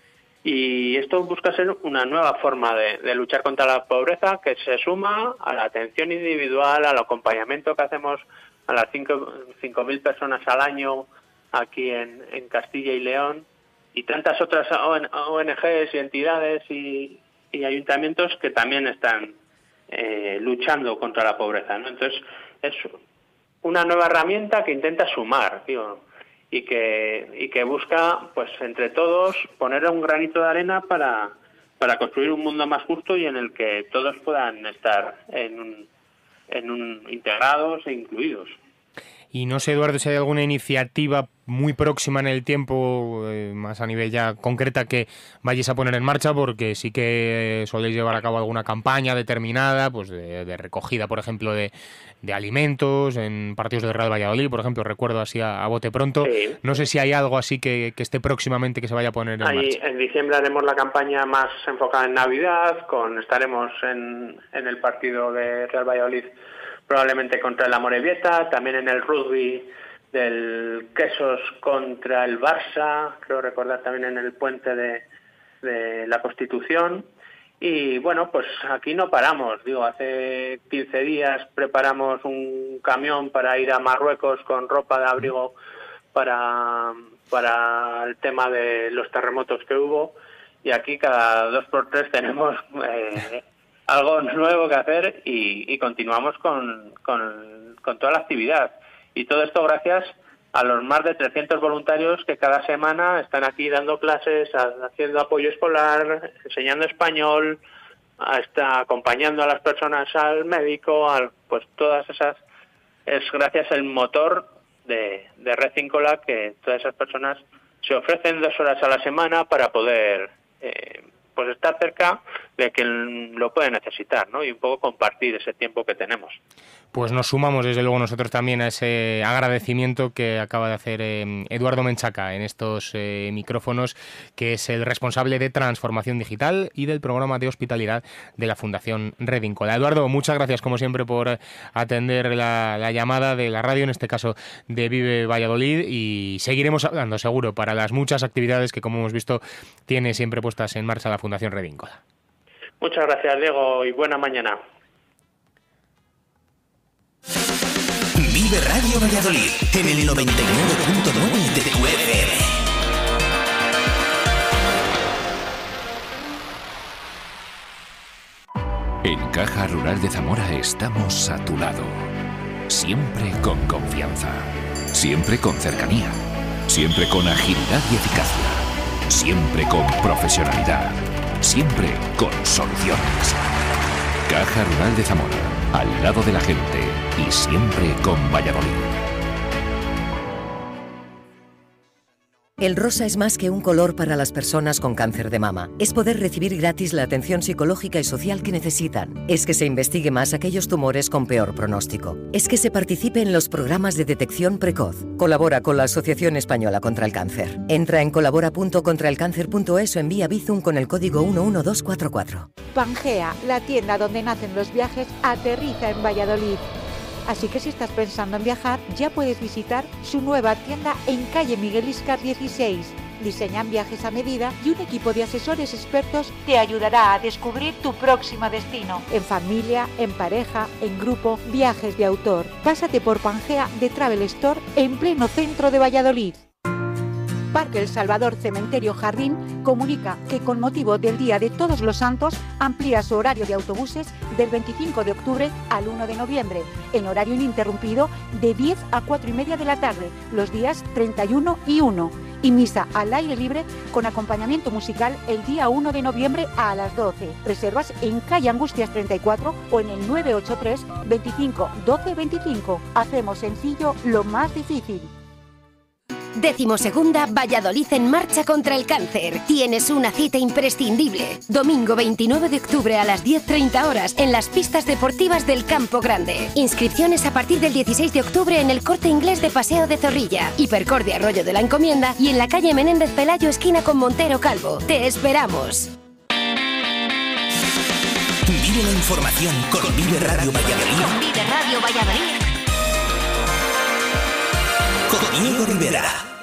Y esto busca ser una nueva forma de, de luchar contra la pobreza, que se suma a la atención individual, al acompañamiento que hacemos a las cinco mil personas al año aquí en, en Castilla y León, y tantas otras O N Ges y entidades y, y ayuntamientos que también están Eh, luchando contra la pobreza, ¿no? Entonces es una nueva herramienta que intenta sumar, tío, y que y que busca, pues entre todos, poner un granito de arena para para construir un mundo más justo y en el que todos puedan estar en un, en un integrados e incluidos. Y no sé, Eduardo, si hay alguna iniciativa muy próxima en el tiempo, eh, más a nivel ya concreta, que vayáis a poner en marcha, porque sí que soléis llevar a cabo alguna campaña determinada, pues de, de recogida, por ejemplo, de, de alimentos en partidos del Real Valladolid, por ejemplo, recuerdo así a, a bote pronto. Sí. No sé si hay algo así que, que esté próximamente que se vaya a poner en Ahí, marcha. En diciembre haremos la campaña más enfocada en Navidad, con estaremos en, en el partido de Real Valladolid probablemente contra el Amorebieta, también en el rugby del Quesos contra el Barça, creo recordar también en el puente de, de la Constitución. Y bueno, pues aquí no paramos, digo, hace quince días preparamos un camión para ir a Marruecos con ropa de abrigo para, para el tema de los terremotos que hubo, y aquí cada dos por tres tenemos eh, algo nuevo que hacer y, y continuamos con, con, con toda la actividad. Y todo esto gracias a los más de trescientos voluntarios que cada semana están aquí dando clases, haciendo apoyo escolar, enseñando español, está acompañando a las personas al médico, al, pues todas esas, es gracias al motor de, de Red cinco L A que todas esas personas se ofrecen dos horas a la semana para poder eh, pues estar cerca de quien lo puede necesitar, ¿no? Y un poco compartir ese tiempo que tenemos. Pues nos sumamos desde luego nosotros también a ese agradecimiento que acaba de hacer eh, Eduardo Menchaca en estos eh, micrófonos, que es el responsable de transformación digital y del programa de hospitalidad de la Fundación Red cinco L A. Eduardo, muchas gracias como siempre por atender la, la llamada de la radio, en este caso de Vive Valladolid, y seguiremos hablando seguro para las muchas actividades que, como hemos visto, tiene siempre puestas en marcha la Fundación Red cinco L A. Muchas gracias, Diego, y buena mañana. Vive Radio Valladolid en el noventa y nueve punto nueve de tu F M. En Caja Rural de Zamora estamos a tu lado. Siempre con confianza. Siempre con cercanía. Siempre con agilidad y eficacia. Siempre con profesionalidad. Siempre con soluciones. Caja Rural de Zamora, al lado de la gente y siempre con Valladolid. El rosa es más que un color para las personas con cáncer de mama. Es poder recibir gratis la atención psicológica y social que necesitan. Es que se investigue más aquellos tumores con peor pronóstico. Es que se participe en los programas de detección precoz. Colabora con la Asociación Española contra el Cáncer. Entra en colabora punto contra el cáncer punto es o envía Bizum con el código uno uno dos cuatro cuatro. Pangea, la tienda donde nacen los viajes, aterriza en Valladolid. Así que si estás pensando en viajar, ya puedes visitar su nueva tienda en calle Miguel Iscar dieciséis. Diseñan viajes a medida y un equipo de asesores expertos te ayudará a descubrir tu próximo destino. En familia, en pareja, en grupo, viajes de autor. Pásate por Pangea de Travel Store en pleno centro de Valladolid. Parque El Salvador Cementerio Jardín comunica que con motivo del Día de Todos los Santos amplía su horario de autobuses del veinticinco de octubre al uno de noviembre, en horario ininterrumpido de diez a cuatro y media de la tarde, los días treinta y uno y uno, y misa al aire libre con acompañamiento musical el día uno de noviembre a las doce. Reservas en calle Angustias treinta y cuatro o en el nueve ocho tres veinticinco doce veinticinco. Hacemos sencillo lo más difícil. Decimosegunda Valladolid en marcha contra el cáncer. Tienes una cita imprescindible. Domingo veintinueve de octubre a las diez treinta horas en las pistas deportivas del Campo Grande. Inscripciones a partir del dieciséis de octubre en el Corte Inglés de Paseo de Zorrilla, Hipercor de Arroyo de la Encomienda y en la calle Menéndez Pelayo esquina con Montero Calvo. ¡Te esperamos! Vive la información con Vive Radio Valladolid. Con Vive Radio Valladolid. Con Diego Rivera.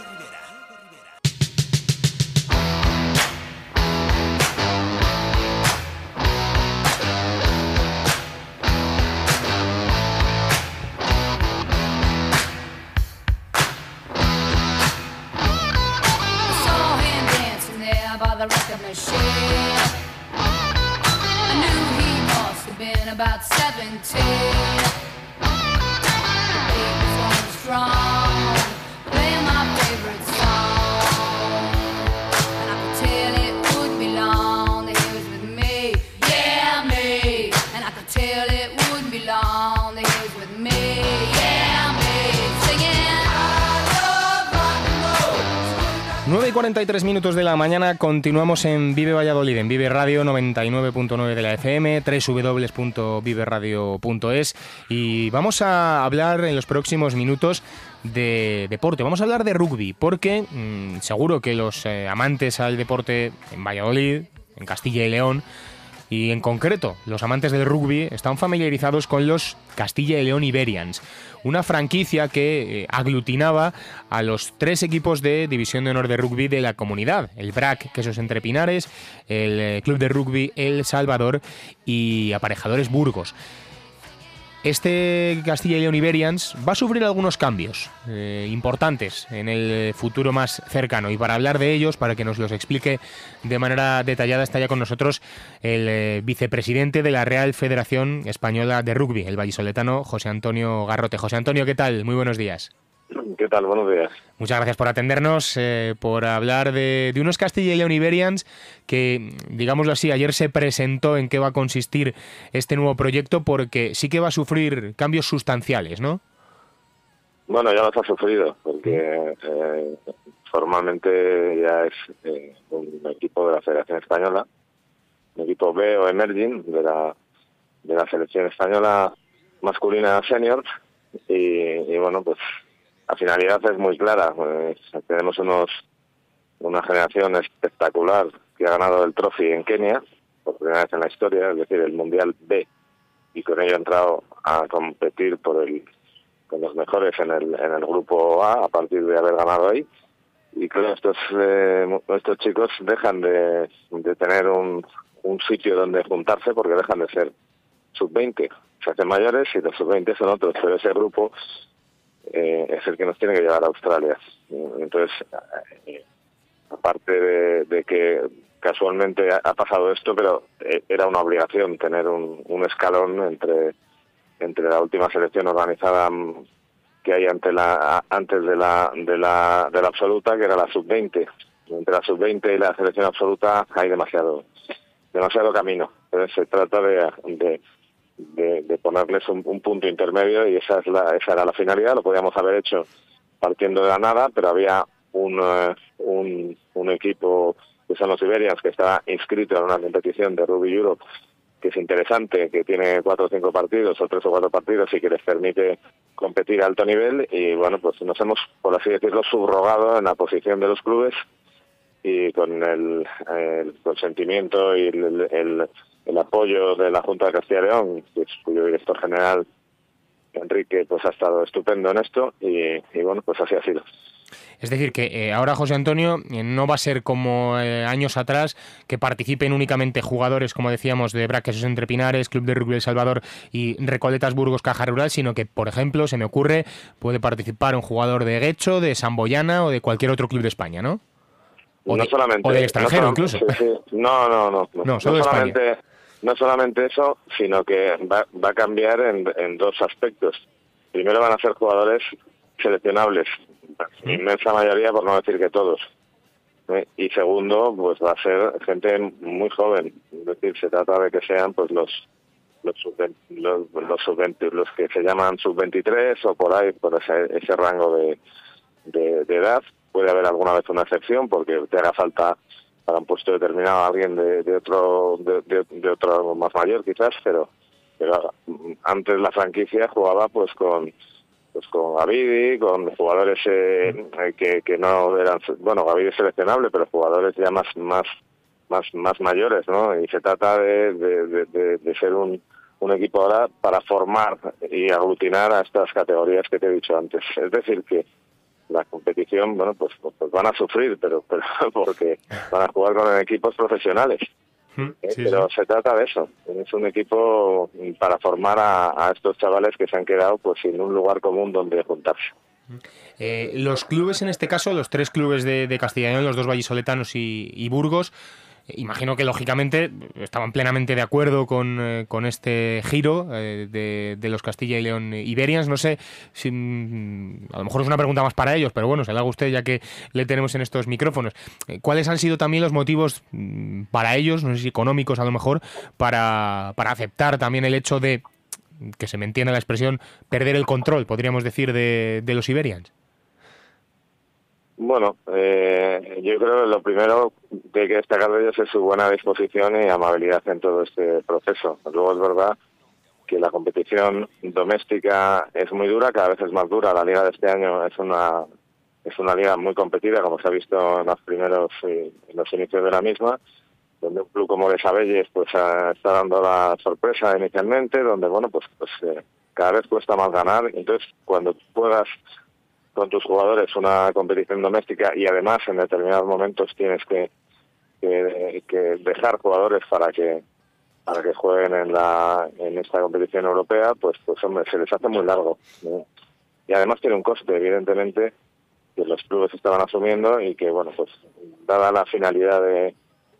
About seventeen, the baby's going strong, playing my favorite song, and I could tell it would be long that he was with me, yeah me, and I could tell it would be long that he was with me, yeah me, singing I love rock and roll. nueve y cuarenta y tres minutos de la mañana, continuamos en Vive Valladolid, en Vive Radio noventa y nueve punto nueve de la F M, doble u doble u doble u punto vive radio punto es, y vamos a hablar en los próximos minutos de deporte. Vamos a hablar de rugby, porque mmm, seguro que los eh, amantes al deporte en Valladolid, en Castilla y León, y en concreto los amantes del rugby están familiarizados con los Castilla y León Iberians, una franquicia que eh, aglutinaba a los tres equipos de División de Honor de Rugby de la comunidad, el B R A C Quesos Entre Pinares, el eh, Club de Rugby El Salvador y Aparejadores Burgos. este Castilla y León Iberians va a sufrir algunos cambios eh, importantes en el futuro más cercano, y para hablar de ellos, para que nos los explique de manera detallada, está ya con nosotros el eh, vicepresidente de la Real Federación Española de Rugby, el vallisoletano José Antonio Garrote. José Antonio, ¿qué tal? Muy buenos días. ¿Qué tal? Buenos días. Muchas gracias por atendernos, eh, por hablar de, de unos Castilla y León Iberians que, digámoslo así, ayer se presentó en qué va a consistir este nuevo proyecto, porque sí que va a sufrir cambios sustanciales, ¿no? Bueno, ya los ha sufrido, porque eh, formalmente ya es eh, un equipo de la Federación Española, un equipo B o Emerging de la, de la Selección Española masculina senior, y, y bueno, pues la finalidad es muy clara. Pues, tenemos unos una generación espectacular que ha ganado el trophy en Kenia por primera vez en la historia, es decir, el Mundial B, y con ello ha entrado a competir por el con los mejores en el en el grupo A a partir de haber ganado ahí. Y claro, estos eh, estos chicos dejan de, de tener un, un sitio donde juntarse, porque dejan de ser sub veinte, se hacen mayores y los sub veinte son otros, pero ese grupo Eh, es el que nos tiene que llevar a Australia. Entonces, eh, aparte de, de que casualmente ha, ha pasado esto, pero eh, era una obligación tener un, un escalón entre entre la última selección organizada que hay ante la antes de la de la de la absoluta, que era la sub veinte. Entre la sub veinte y la selección absoluta hay demasiado demasiado camino. Entonces se trata de, de De, de ponerles un, un punto intermedio, y esa es la esa era la finalidad. Lo podíamos haber hecho partiendo de la nada, pero había un uh, un, un equipo que son los Iberians, que estaba inscrito en una competición de Rugby Europe, que es interesante, que tiene cuatro o cinco partidos o tres o cuatro partidos y que les permite competir a alto nivel. Y bueno, pues nos hemos, por así decirlo, subrogado en la posición de los clubes, y con el, el consentimiento y el, el el apoyo de la Junta de Castilla y León, cuyo director general, Enrique, pues ha estado estupendo en esto, y, y bueno, pues así ha sido. Es decir, que eh, ahora, José Antonio, eh, no va a ser como eh, años atrás, que participen únicamente jugadores, como decíamos, de Braquesos Entre Pinares, Club de Rugby El Salvador y Recoletas Burgos Caja Rural, sino que, por ejemplo, se me ocurre, puede participar un jugador de Guecho, de Samboyana o de cualquier otro club de España, ¿no? O, no de, solamente, o del extranjero, no incluso. Sí, sí. No, no, no. No, no, solo no de solamente, España. No solamente eso, sino que va, va a cambiar en, en dos aspectos. Primero, van a ser jugadores seleccionables, ¿sí? Inmensa mayoría, por no decir que todos. ¿Sí? Y segundo, pues va a ser gente muy joven. Es decir, se trata de que sean pues los los sub los, los, sub veinte, los que se llaman sub veintitrés o por ahí, por ese, ese rango de, de, de edad. Puede haber alguna vez una excepción, porque te haga falta para un puesto determinado alguien de, de otro de, de, de otro más mayor quizás, pero pero antes la franquicia jugaba pues con pues con Gavidi, con jugadores eh, que, que no eran, bueno, Gavidi es seleccionable, pero jugadores ya más más más más mayores, ¿no? Y se trata de, de, de, de ser un un equipo ahora para formar y aglutinar a estas categorías que te he dicho antes. Es decir, que la competición, bueno, pues, pues van a sufrir, pero, pero porque van a jugar con equipos profesionales. Sí, ¿eh? sí. Pero se trata de eso. Es un equipo para formar a, a estos chavales que se han quedado pues sin un lugar común donde juntarse. Eh, los clubes, en este caso, los tres clubes de, de Castilla y León, los dos vallisoletanos y, y Burgos, imagino que lógicamente estaban plenamente de acuerdo con, eh, con este giro eh, de, de los Castilla y León Iberians. No sé si mm, a lo mejor es una pregunta más para ellos, pero bueno, se la haga usted ya que le tenemos en estos micrófonos. Eh, ¿Cuáles han sido también los motivos mm, para ellos, no sé si económicos a lo mejor, para, para aceptar también el hecho de, que se me entienda la expresión, perder el control, podríamos decir, de, de los Iberians? Bueno, eh, yo creo que lo primero que hay que destacar de ellos es su buena disposición y amabilidad en todo este proceso. Luego es verdad que la competición doméstica es muy dura, cada vez es más dura. La liga de este año es una es una liga muy competida, como se ha visto en los primeros en los inicios de la misma, donde un club como Desabelles pues está dando la sorpresa inicialmente, donde bueno pues pues eh, cada vez cuesta más ganar. Entonces, cuando puedas con tus jugadores una competición doméstica y además en determinados momentos tienes que, que, que dejar jugadores para que para que jueguen en la en esta competición europea, pues pues hombre, se les hace muy largo, ¿no? Y además tiene un coste, evidentemente, que los clubes estaban asumiendo y que, bueno, pues dada la finalidad de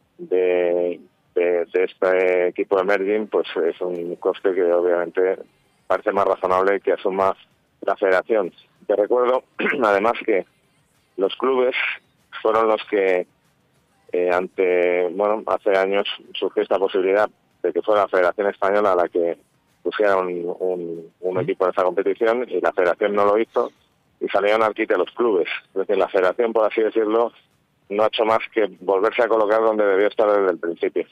de, de, de este equipo emerging, pues es un coste que obviamente parece más razonable que asuma la federación. Te recuerdo, además, que los clubes fueron los que, eh, ante, bueno, hace años surgió esta posibilidad de que fuera la Federación Española la que pusiera un, un, un equipo en esa competición, y la Federación no lo hizo y salieron al quite los clubes. Es decir, la Federación, por así decirlo, no ha hecho más que volverse a colocar donde debió estar desde el principio.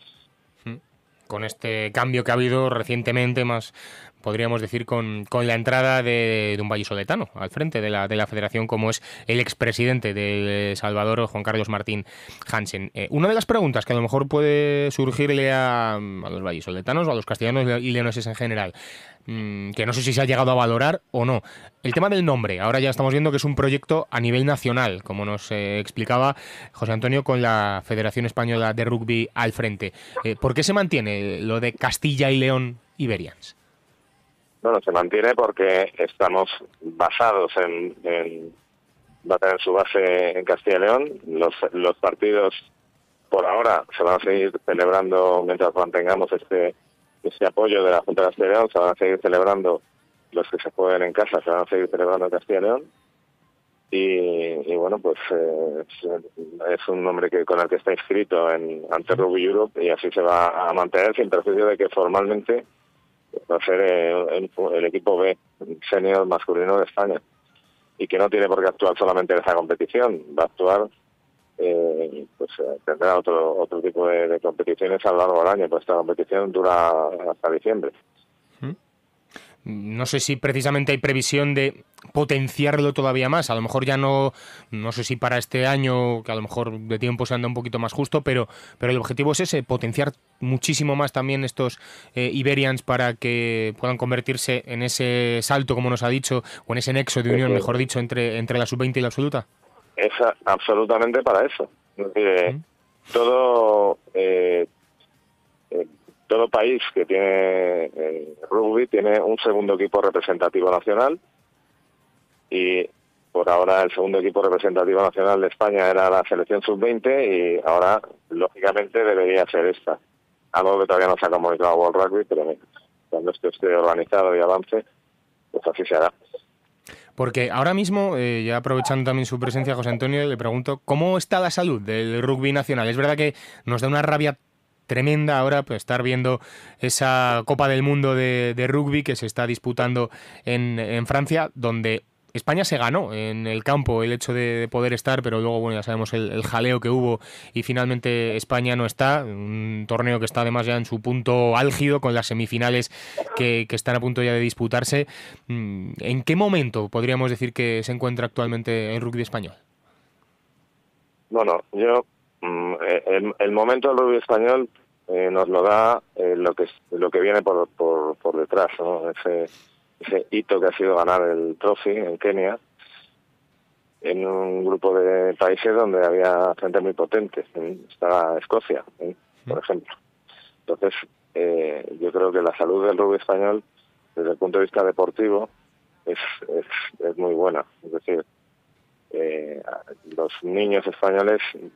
Con este cambio que ha habido recientemente, más podríamos decir con, con la entrada de, de un vallisoletano al frente de la, de la federación, como es el expresidente de El Salvador, Juan Carlos Martín Hansen. Eh, una de las preguntas que a lo mejor puede surgirle a, a los vallisoletanos o a los castellanos y leoneses en general, mmm, que no sé si se ha llegado a valorar o no, el tema del nombre. Ahora ya estamos viendo que es un proyecto a nivel nacional, como nos eh, explicaba José Antonio, con la Federación Española de Rugby al frente. Eh, ¿Por qué se mantiene lo de Castilla y León Iberians? Bueno, se mantiene porque estamos basados en, en va a tener su base en Castilla y León. Los, los partidos por ahora se van a seguir celebrando mientras mantengamos este este apoyo de la Junta de Castilla y León. Se van a seguir celebrando los que se jueguen en casa, se van a seguir celebrando en Castilla y León. Y, y bueno, pues eh, es, es un nombre que con el que está inscrito en ante Rugby Europe, y así se va a mantener, sin perjuicio de que formalmente va a ser eh, el, el equipo B senior masculino de España, y que no tiene por qué actuar solamente en esa competición, va a actuar, eh, pues eh, tendrá otro otro tipo de, de competiciones a lo largo del año, pues esta competición dura hasta diciembre. No sé si precisamente hay previsión de potenciarlo todavía más. A lo mejor ya no, no sé si para este año, que a lo mejor de tiempo se anda un poquito más justo, pero, pero el objetivo es ese, potenciar muchísimo más también estos eh, Iberians para que puedan convertirse en ese salto, como nos ha dicho, o en ese nexo de unión, sí, sí. mejor dicho, entre, entre la sub veinte y la absoluta. Es absolutamente para eso. Eh, ¿Mm? Todo... Eh, eh, Todo país que tiene eh, rugby tiene un segundo equipo representativo nacional, y por ahora el segundo equipo representativo nacional de España era la selección sub veinte, y ahora lógicamente debería ser esta. Algo que todavía no se ha comunicado a World Rugby, pero mira, cuando esto esté organizado y avance, pues así se hará. Porque ahora mismo, eh, ya aprovechando también su presencia, José Antonio, le pregunto, ¿cómo está la salud del rugby nacional? Es verdad que nos da una rabia tremenda ahora pues estar viendo esa Copa del Mundo de, de rugby que se está disputando en, en Francia, donde España se ganó en el campo el hecho de, de poder estar, pero luego, bueno, ya sabemos el, el jaleo que hubo y finalmente España no está. Un torneo que está además ya en su punto álgido, con las semifinales que, que están a punto ya de disputarse. ¿En qué momento podríamos decir que se encuentra actualmente el rugby español? Bueno, yo... El, el momento del rugby español eh, nos lo da eh, lo que lo que viene por por, por detrás, ¿no? Ese, ese hito que ha sido ganar el trophy en Kenia, en un grupo de países donde había gente muy potente. ¿eh? Estaba Escocia, ¿eh? por ejemplo. Entonces, eh, yo creo que la salud del rugby español, desde el punto de vista deportivo, es, es, es muy buena. Es decir, eh, los niños españoles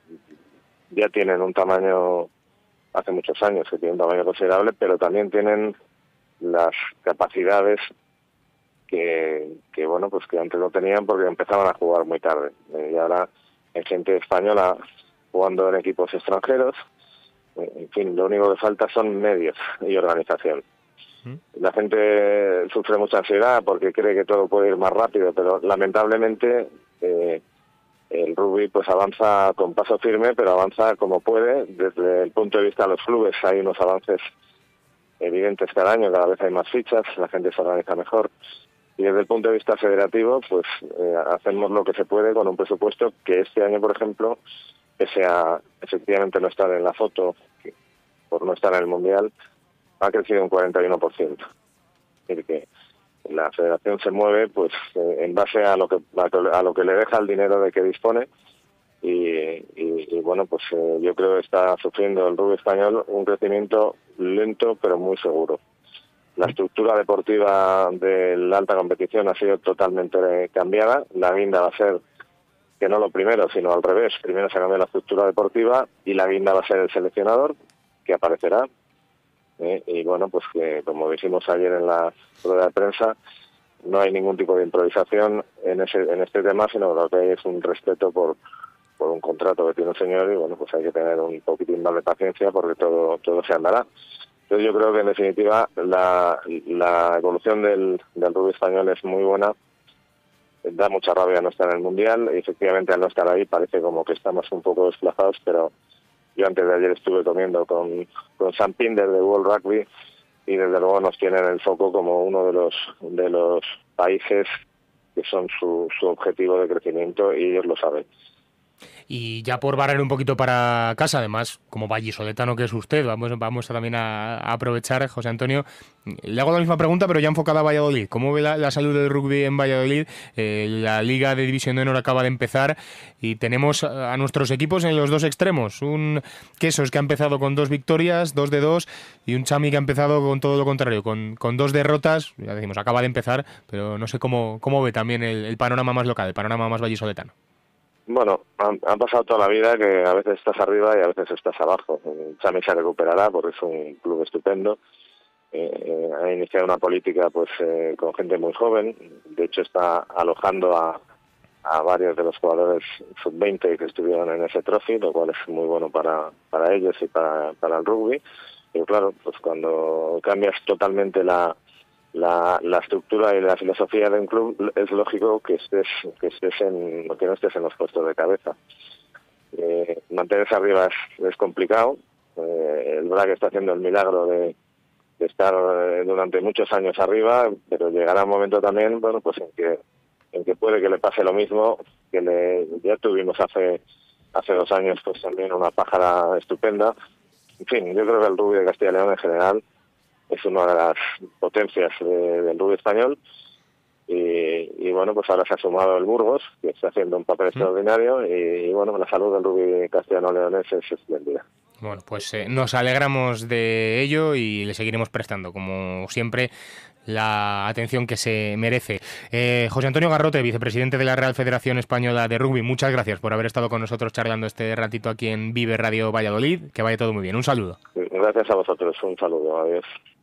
ya tienen un tamaño, hace muchos años que tienen un tamaño considerable, pero también tienen las capacidades que, que bueno, pues que antes no tenían porque empezaban a jugar muy tarde. Eh, y ahora hay gente española jugando en equipos extranjeros. Eh, en fin, lo único que falta son medios y organización. La gente sufre mucha ansiedad porque cree que todo puede ir más rápido, pero lamentablemente... Eh, el rugby pues avanza con paso firme, pero avanza como puede. Desde el punto de vista de los clubes hay unos avances evidentes cada año, cada vez hay más fichas, la gente se organiza mejor, y desde el punto de vista federativo pues eh, hacemos lo que se puede con un presupuesto que este año, por ejemplo, pese a efectivamente no estar en la foto por no estar en el Mundial, ha crecido un cuarenta y uno por ciento. Es decir, que la federación se mueve pues eh, en base a lo que a lo que le deja el dinero de que dispone, y, y, y bueno, pues eh, yo creo que está sufriendo el rugby español un crecimiento lento pero muy seguro. La estructura deportiva de la alta competición ha sido totalmente cambiada. La guinda va a ser, que no lo primero, sino al revés. Primero se cambia la estructura deportiva y la guinda va a ser el seleccionador, que aparecerá. ¿eh? Y bueno, pues que como dijimos ayer en la rueda de prensa, no hay ningún tipo de improvisación en ese en este tema, sino lo que hay es un respeto por por un contrato que tiene el señor y bueno, pues hay que tener un poquitín más de paciencia porque todo todo se andará. Entonces yo creo que en definitiva la, la evolución del, del rugby español es muy buena. Da mucha rabia no estar en el Mundial y efectivamente al no estar ahí parece como que estamos un poco desplazados, pero yo antes de ayer estuve comiendo con, con Sam Pinder de World Rugby y desde luego nos tienen en el foco como uno de los de los países que son su, su objetivo de crecimiento y ellos lo saben. Y ya por barrer un poquito para casa, además, como vallisoletano que es usted, vamos, vamos a también a, a aprovechar, José Antonio, le hago la misma pregunta, pero ya enfocada a Valladolid. ¿Cómo ve la, la salud del rugby en Valladolid? Eh, la Liga de División de Honor acaba de empezar y tenemos a, a nuestros equipos en los dos extremos. Un Quesos que ha empezado con dos victorias, dos de dos, y un Chami que ha empezado con todo lo contrario, con, con dos derrotas. Ya decimos, acaba de empezar, pero no sé cómo, cómo ve también el, el panorama más local, el panorama más vallisoletano. Bueno, han, han pasado toda la vida que a veces estás arriba y a veces estás abajo. Chami se recuperará porque es un club estupendo. Eh, ha iniciado una política pues eh, con gente muy joven. De hecho está alojando a, a varios de los jugadores sub veinte que estuvieron en ese trophy, lo cual es muy bueno para, para ellos y para, para el rugby. Pero claro, pues cuando cambias totalmente la La, la estructura y la filosofía de un club, es lógico que estés que estés en que no estés en los puestos de cabeza. Eh, mantenerse arriba es, es complicado. Eh, el Braga está haciendo el milagro de, de estar eh, durante muchos años arriba, pero llegará un momento también, bueno, pues en que en que puede que le pase lo mismo que le ya tuvimos hace hace dos años, pues también una pájara estupenda. En fin, yo creo que el rugby de Castilla y León en general es una de las potencias de, del rugby español y, y bueno, pues ahora se ha sumado el Burgos, que está haciendo un papel extraordinario y, y bueno, la salud del rugby castellano-leonés es espléndida. Bueno, pues eh, nos alegramos de ello y le seguiremos prestando, como siempre, la atención que se merece. Eh, José Antonio Garrote, vicepresidente de la Real Federación Española de Rugby, muchas gracias por haber estado con nosotros charlando este ratito aquí en Vive Radio Valladolid. Que vaya todo muy bien. Un saludo. Gracias a vosotros. Un saludo. Adiós.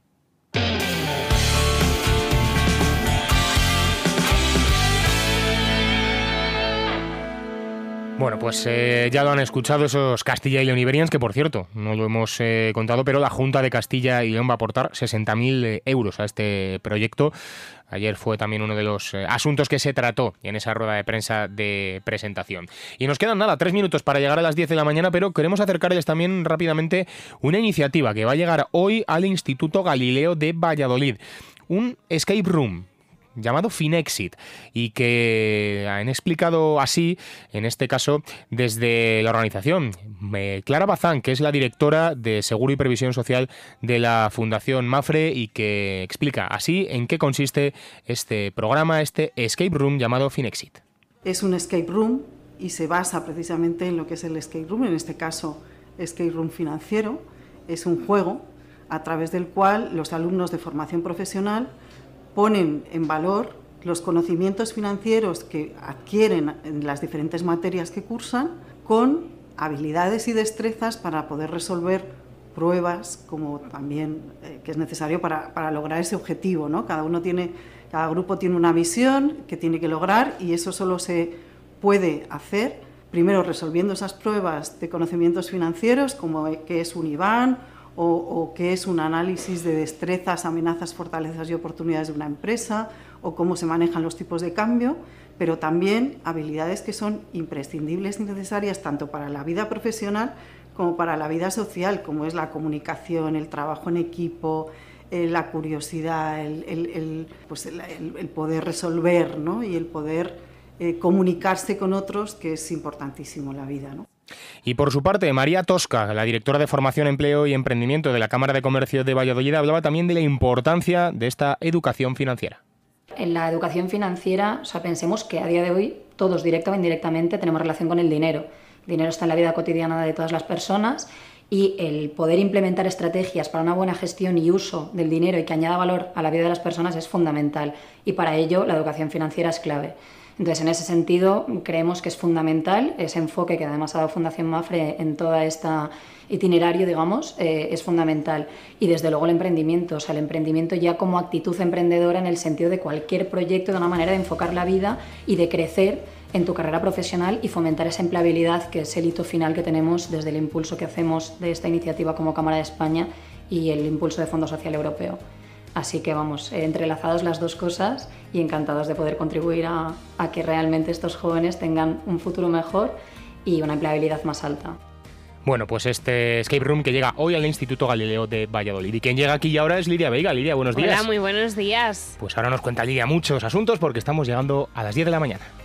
Bueno, pues eh, ya lo han escuchado esos Castilla y León Iberians, que por cierto, no lo hemos eh, contado, pero la Junta de Castilla y León va a aportar sesenta mil euros a este proyecto. Ayer fue también uno de los eh, asuntos que se trató en esa rueda de prensa de presentación. Y nos quedan nada, tres minutos para llegar a las diez de la mañana, pero queremos acercarles también rápidamente una iniciativa que va a llegar hoy al Instituto Galileo de Valladolid. Un escape room llamado Finexit, y que han explicado así, en este caso, desde la organización. Eh, Clara Bazán, que es la directora de Seguro y Previsión Social de la Fundación Mafre, y que explica así en qué consiste este programa, este escape room llamado Finexit. Es un escape room y se basa precisamente en lo que es el escape room, en este caso escape room financiero. Es un juego a través del cual los alumnos de formación profesional ponen en valor los conocimientos financieros que adquieren en las diferentes materias que cursan con habilidades y destrezas para poder resolver pruebas, como también eh, que es necesario para, para lograr ese objetivo, ¿no? Cada uno tiene, cada grupo tiene una visión que tiene que lograr y eso solo se puede hacer primero resolviendo esas pruebas de conocimientos financieros, como qué es un I B A N o, o qué es un análisis de destrezas, amenazas, fortalezas y oportunidades de una empresa, o cómo se manejan los tipos de cambio, pero también habilidades que son imprescindibles y necesarias tanto para la vida profesional como para la vida social, como es la comunicación, el trabajo en equipo, eh, la curiosidad, el, el, el, pues el, el poder resolver, ¿no? Y el poder eh, comunicarse con otros, que es importantísimo en la vida, ¿no? Y por su parte, María Tosca, la directora de Formación, Empleo y Emprendimiento de la Cámara de Comercio de Valladolid, hablaba también de la importancia de esta educación financiera. En la educación financiera, o sea, pensemos que a día de hoy todos, directa o indirectamente, tenemos relación con el dinero. El dinero está en la vida cotidiana de todas las personas y el poder implementar estrategias para una buena gestión y uso del dinero y que añada valor a la vida de las personas es fundamental, y para ello la educación financiera es clave. Entonces, en ese sentido, creemos que es fundamental ese enfoque que además ha dado Fundación Mapfre en toda esta itinerario, digamos, eh, es fundamental. Y desde luego el emprendimiento, o sea, el emprendimiento ya como actitud emprendedora en el sentido de cualquier proyecto, de una manera de enfocar la vida y de crecer en tu carrera profesional y fomentar esa empleabilidad, que es el hito final que tenemos desde el impulso que hacemos de esta iniciativa como Cámara de España y el impulso de Fondo Social Europeo. Así que vamos, eh, entrelazados las dos cosas y encantados de poder contribuir a, a que realmente estos jóvenes tengan un futuro mejor y una empleabilidad más alta. Bueno, pues este escape room que llega hoy al Instituto Galileo de Valladolid. Y quien llega aquí y ahora es Lidia Veiga. Lidia, buenos días. Hola, muy buenos días. Pues ahora nos cuenta Lidia muchos asuntos porque estamos llegando a las diez de la mañana.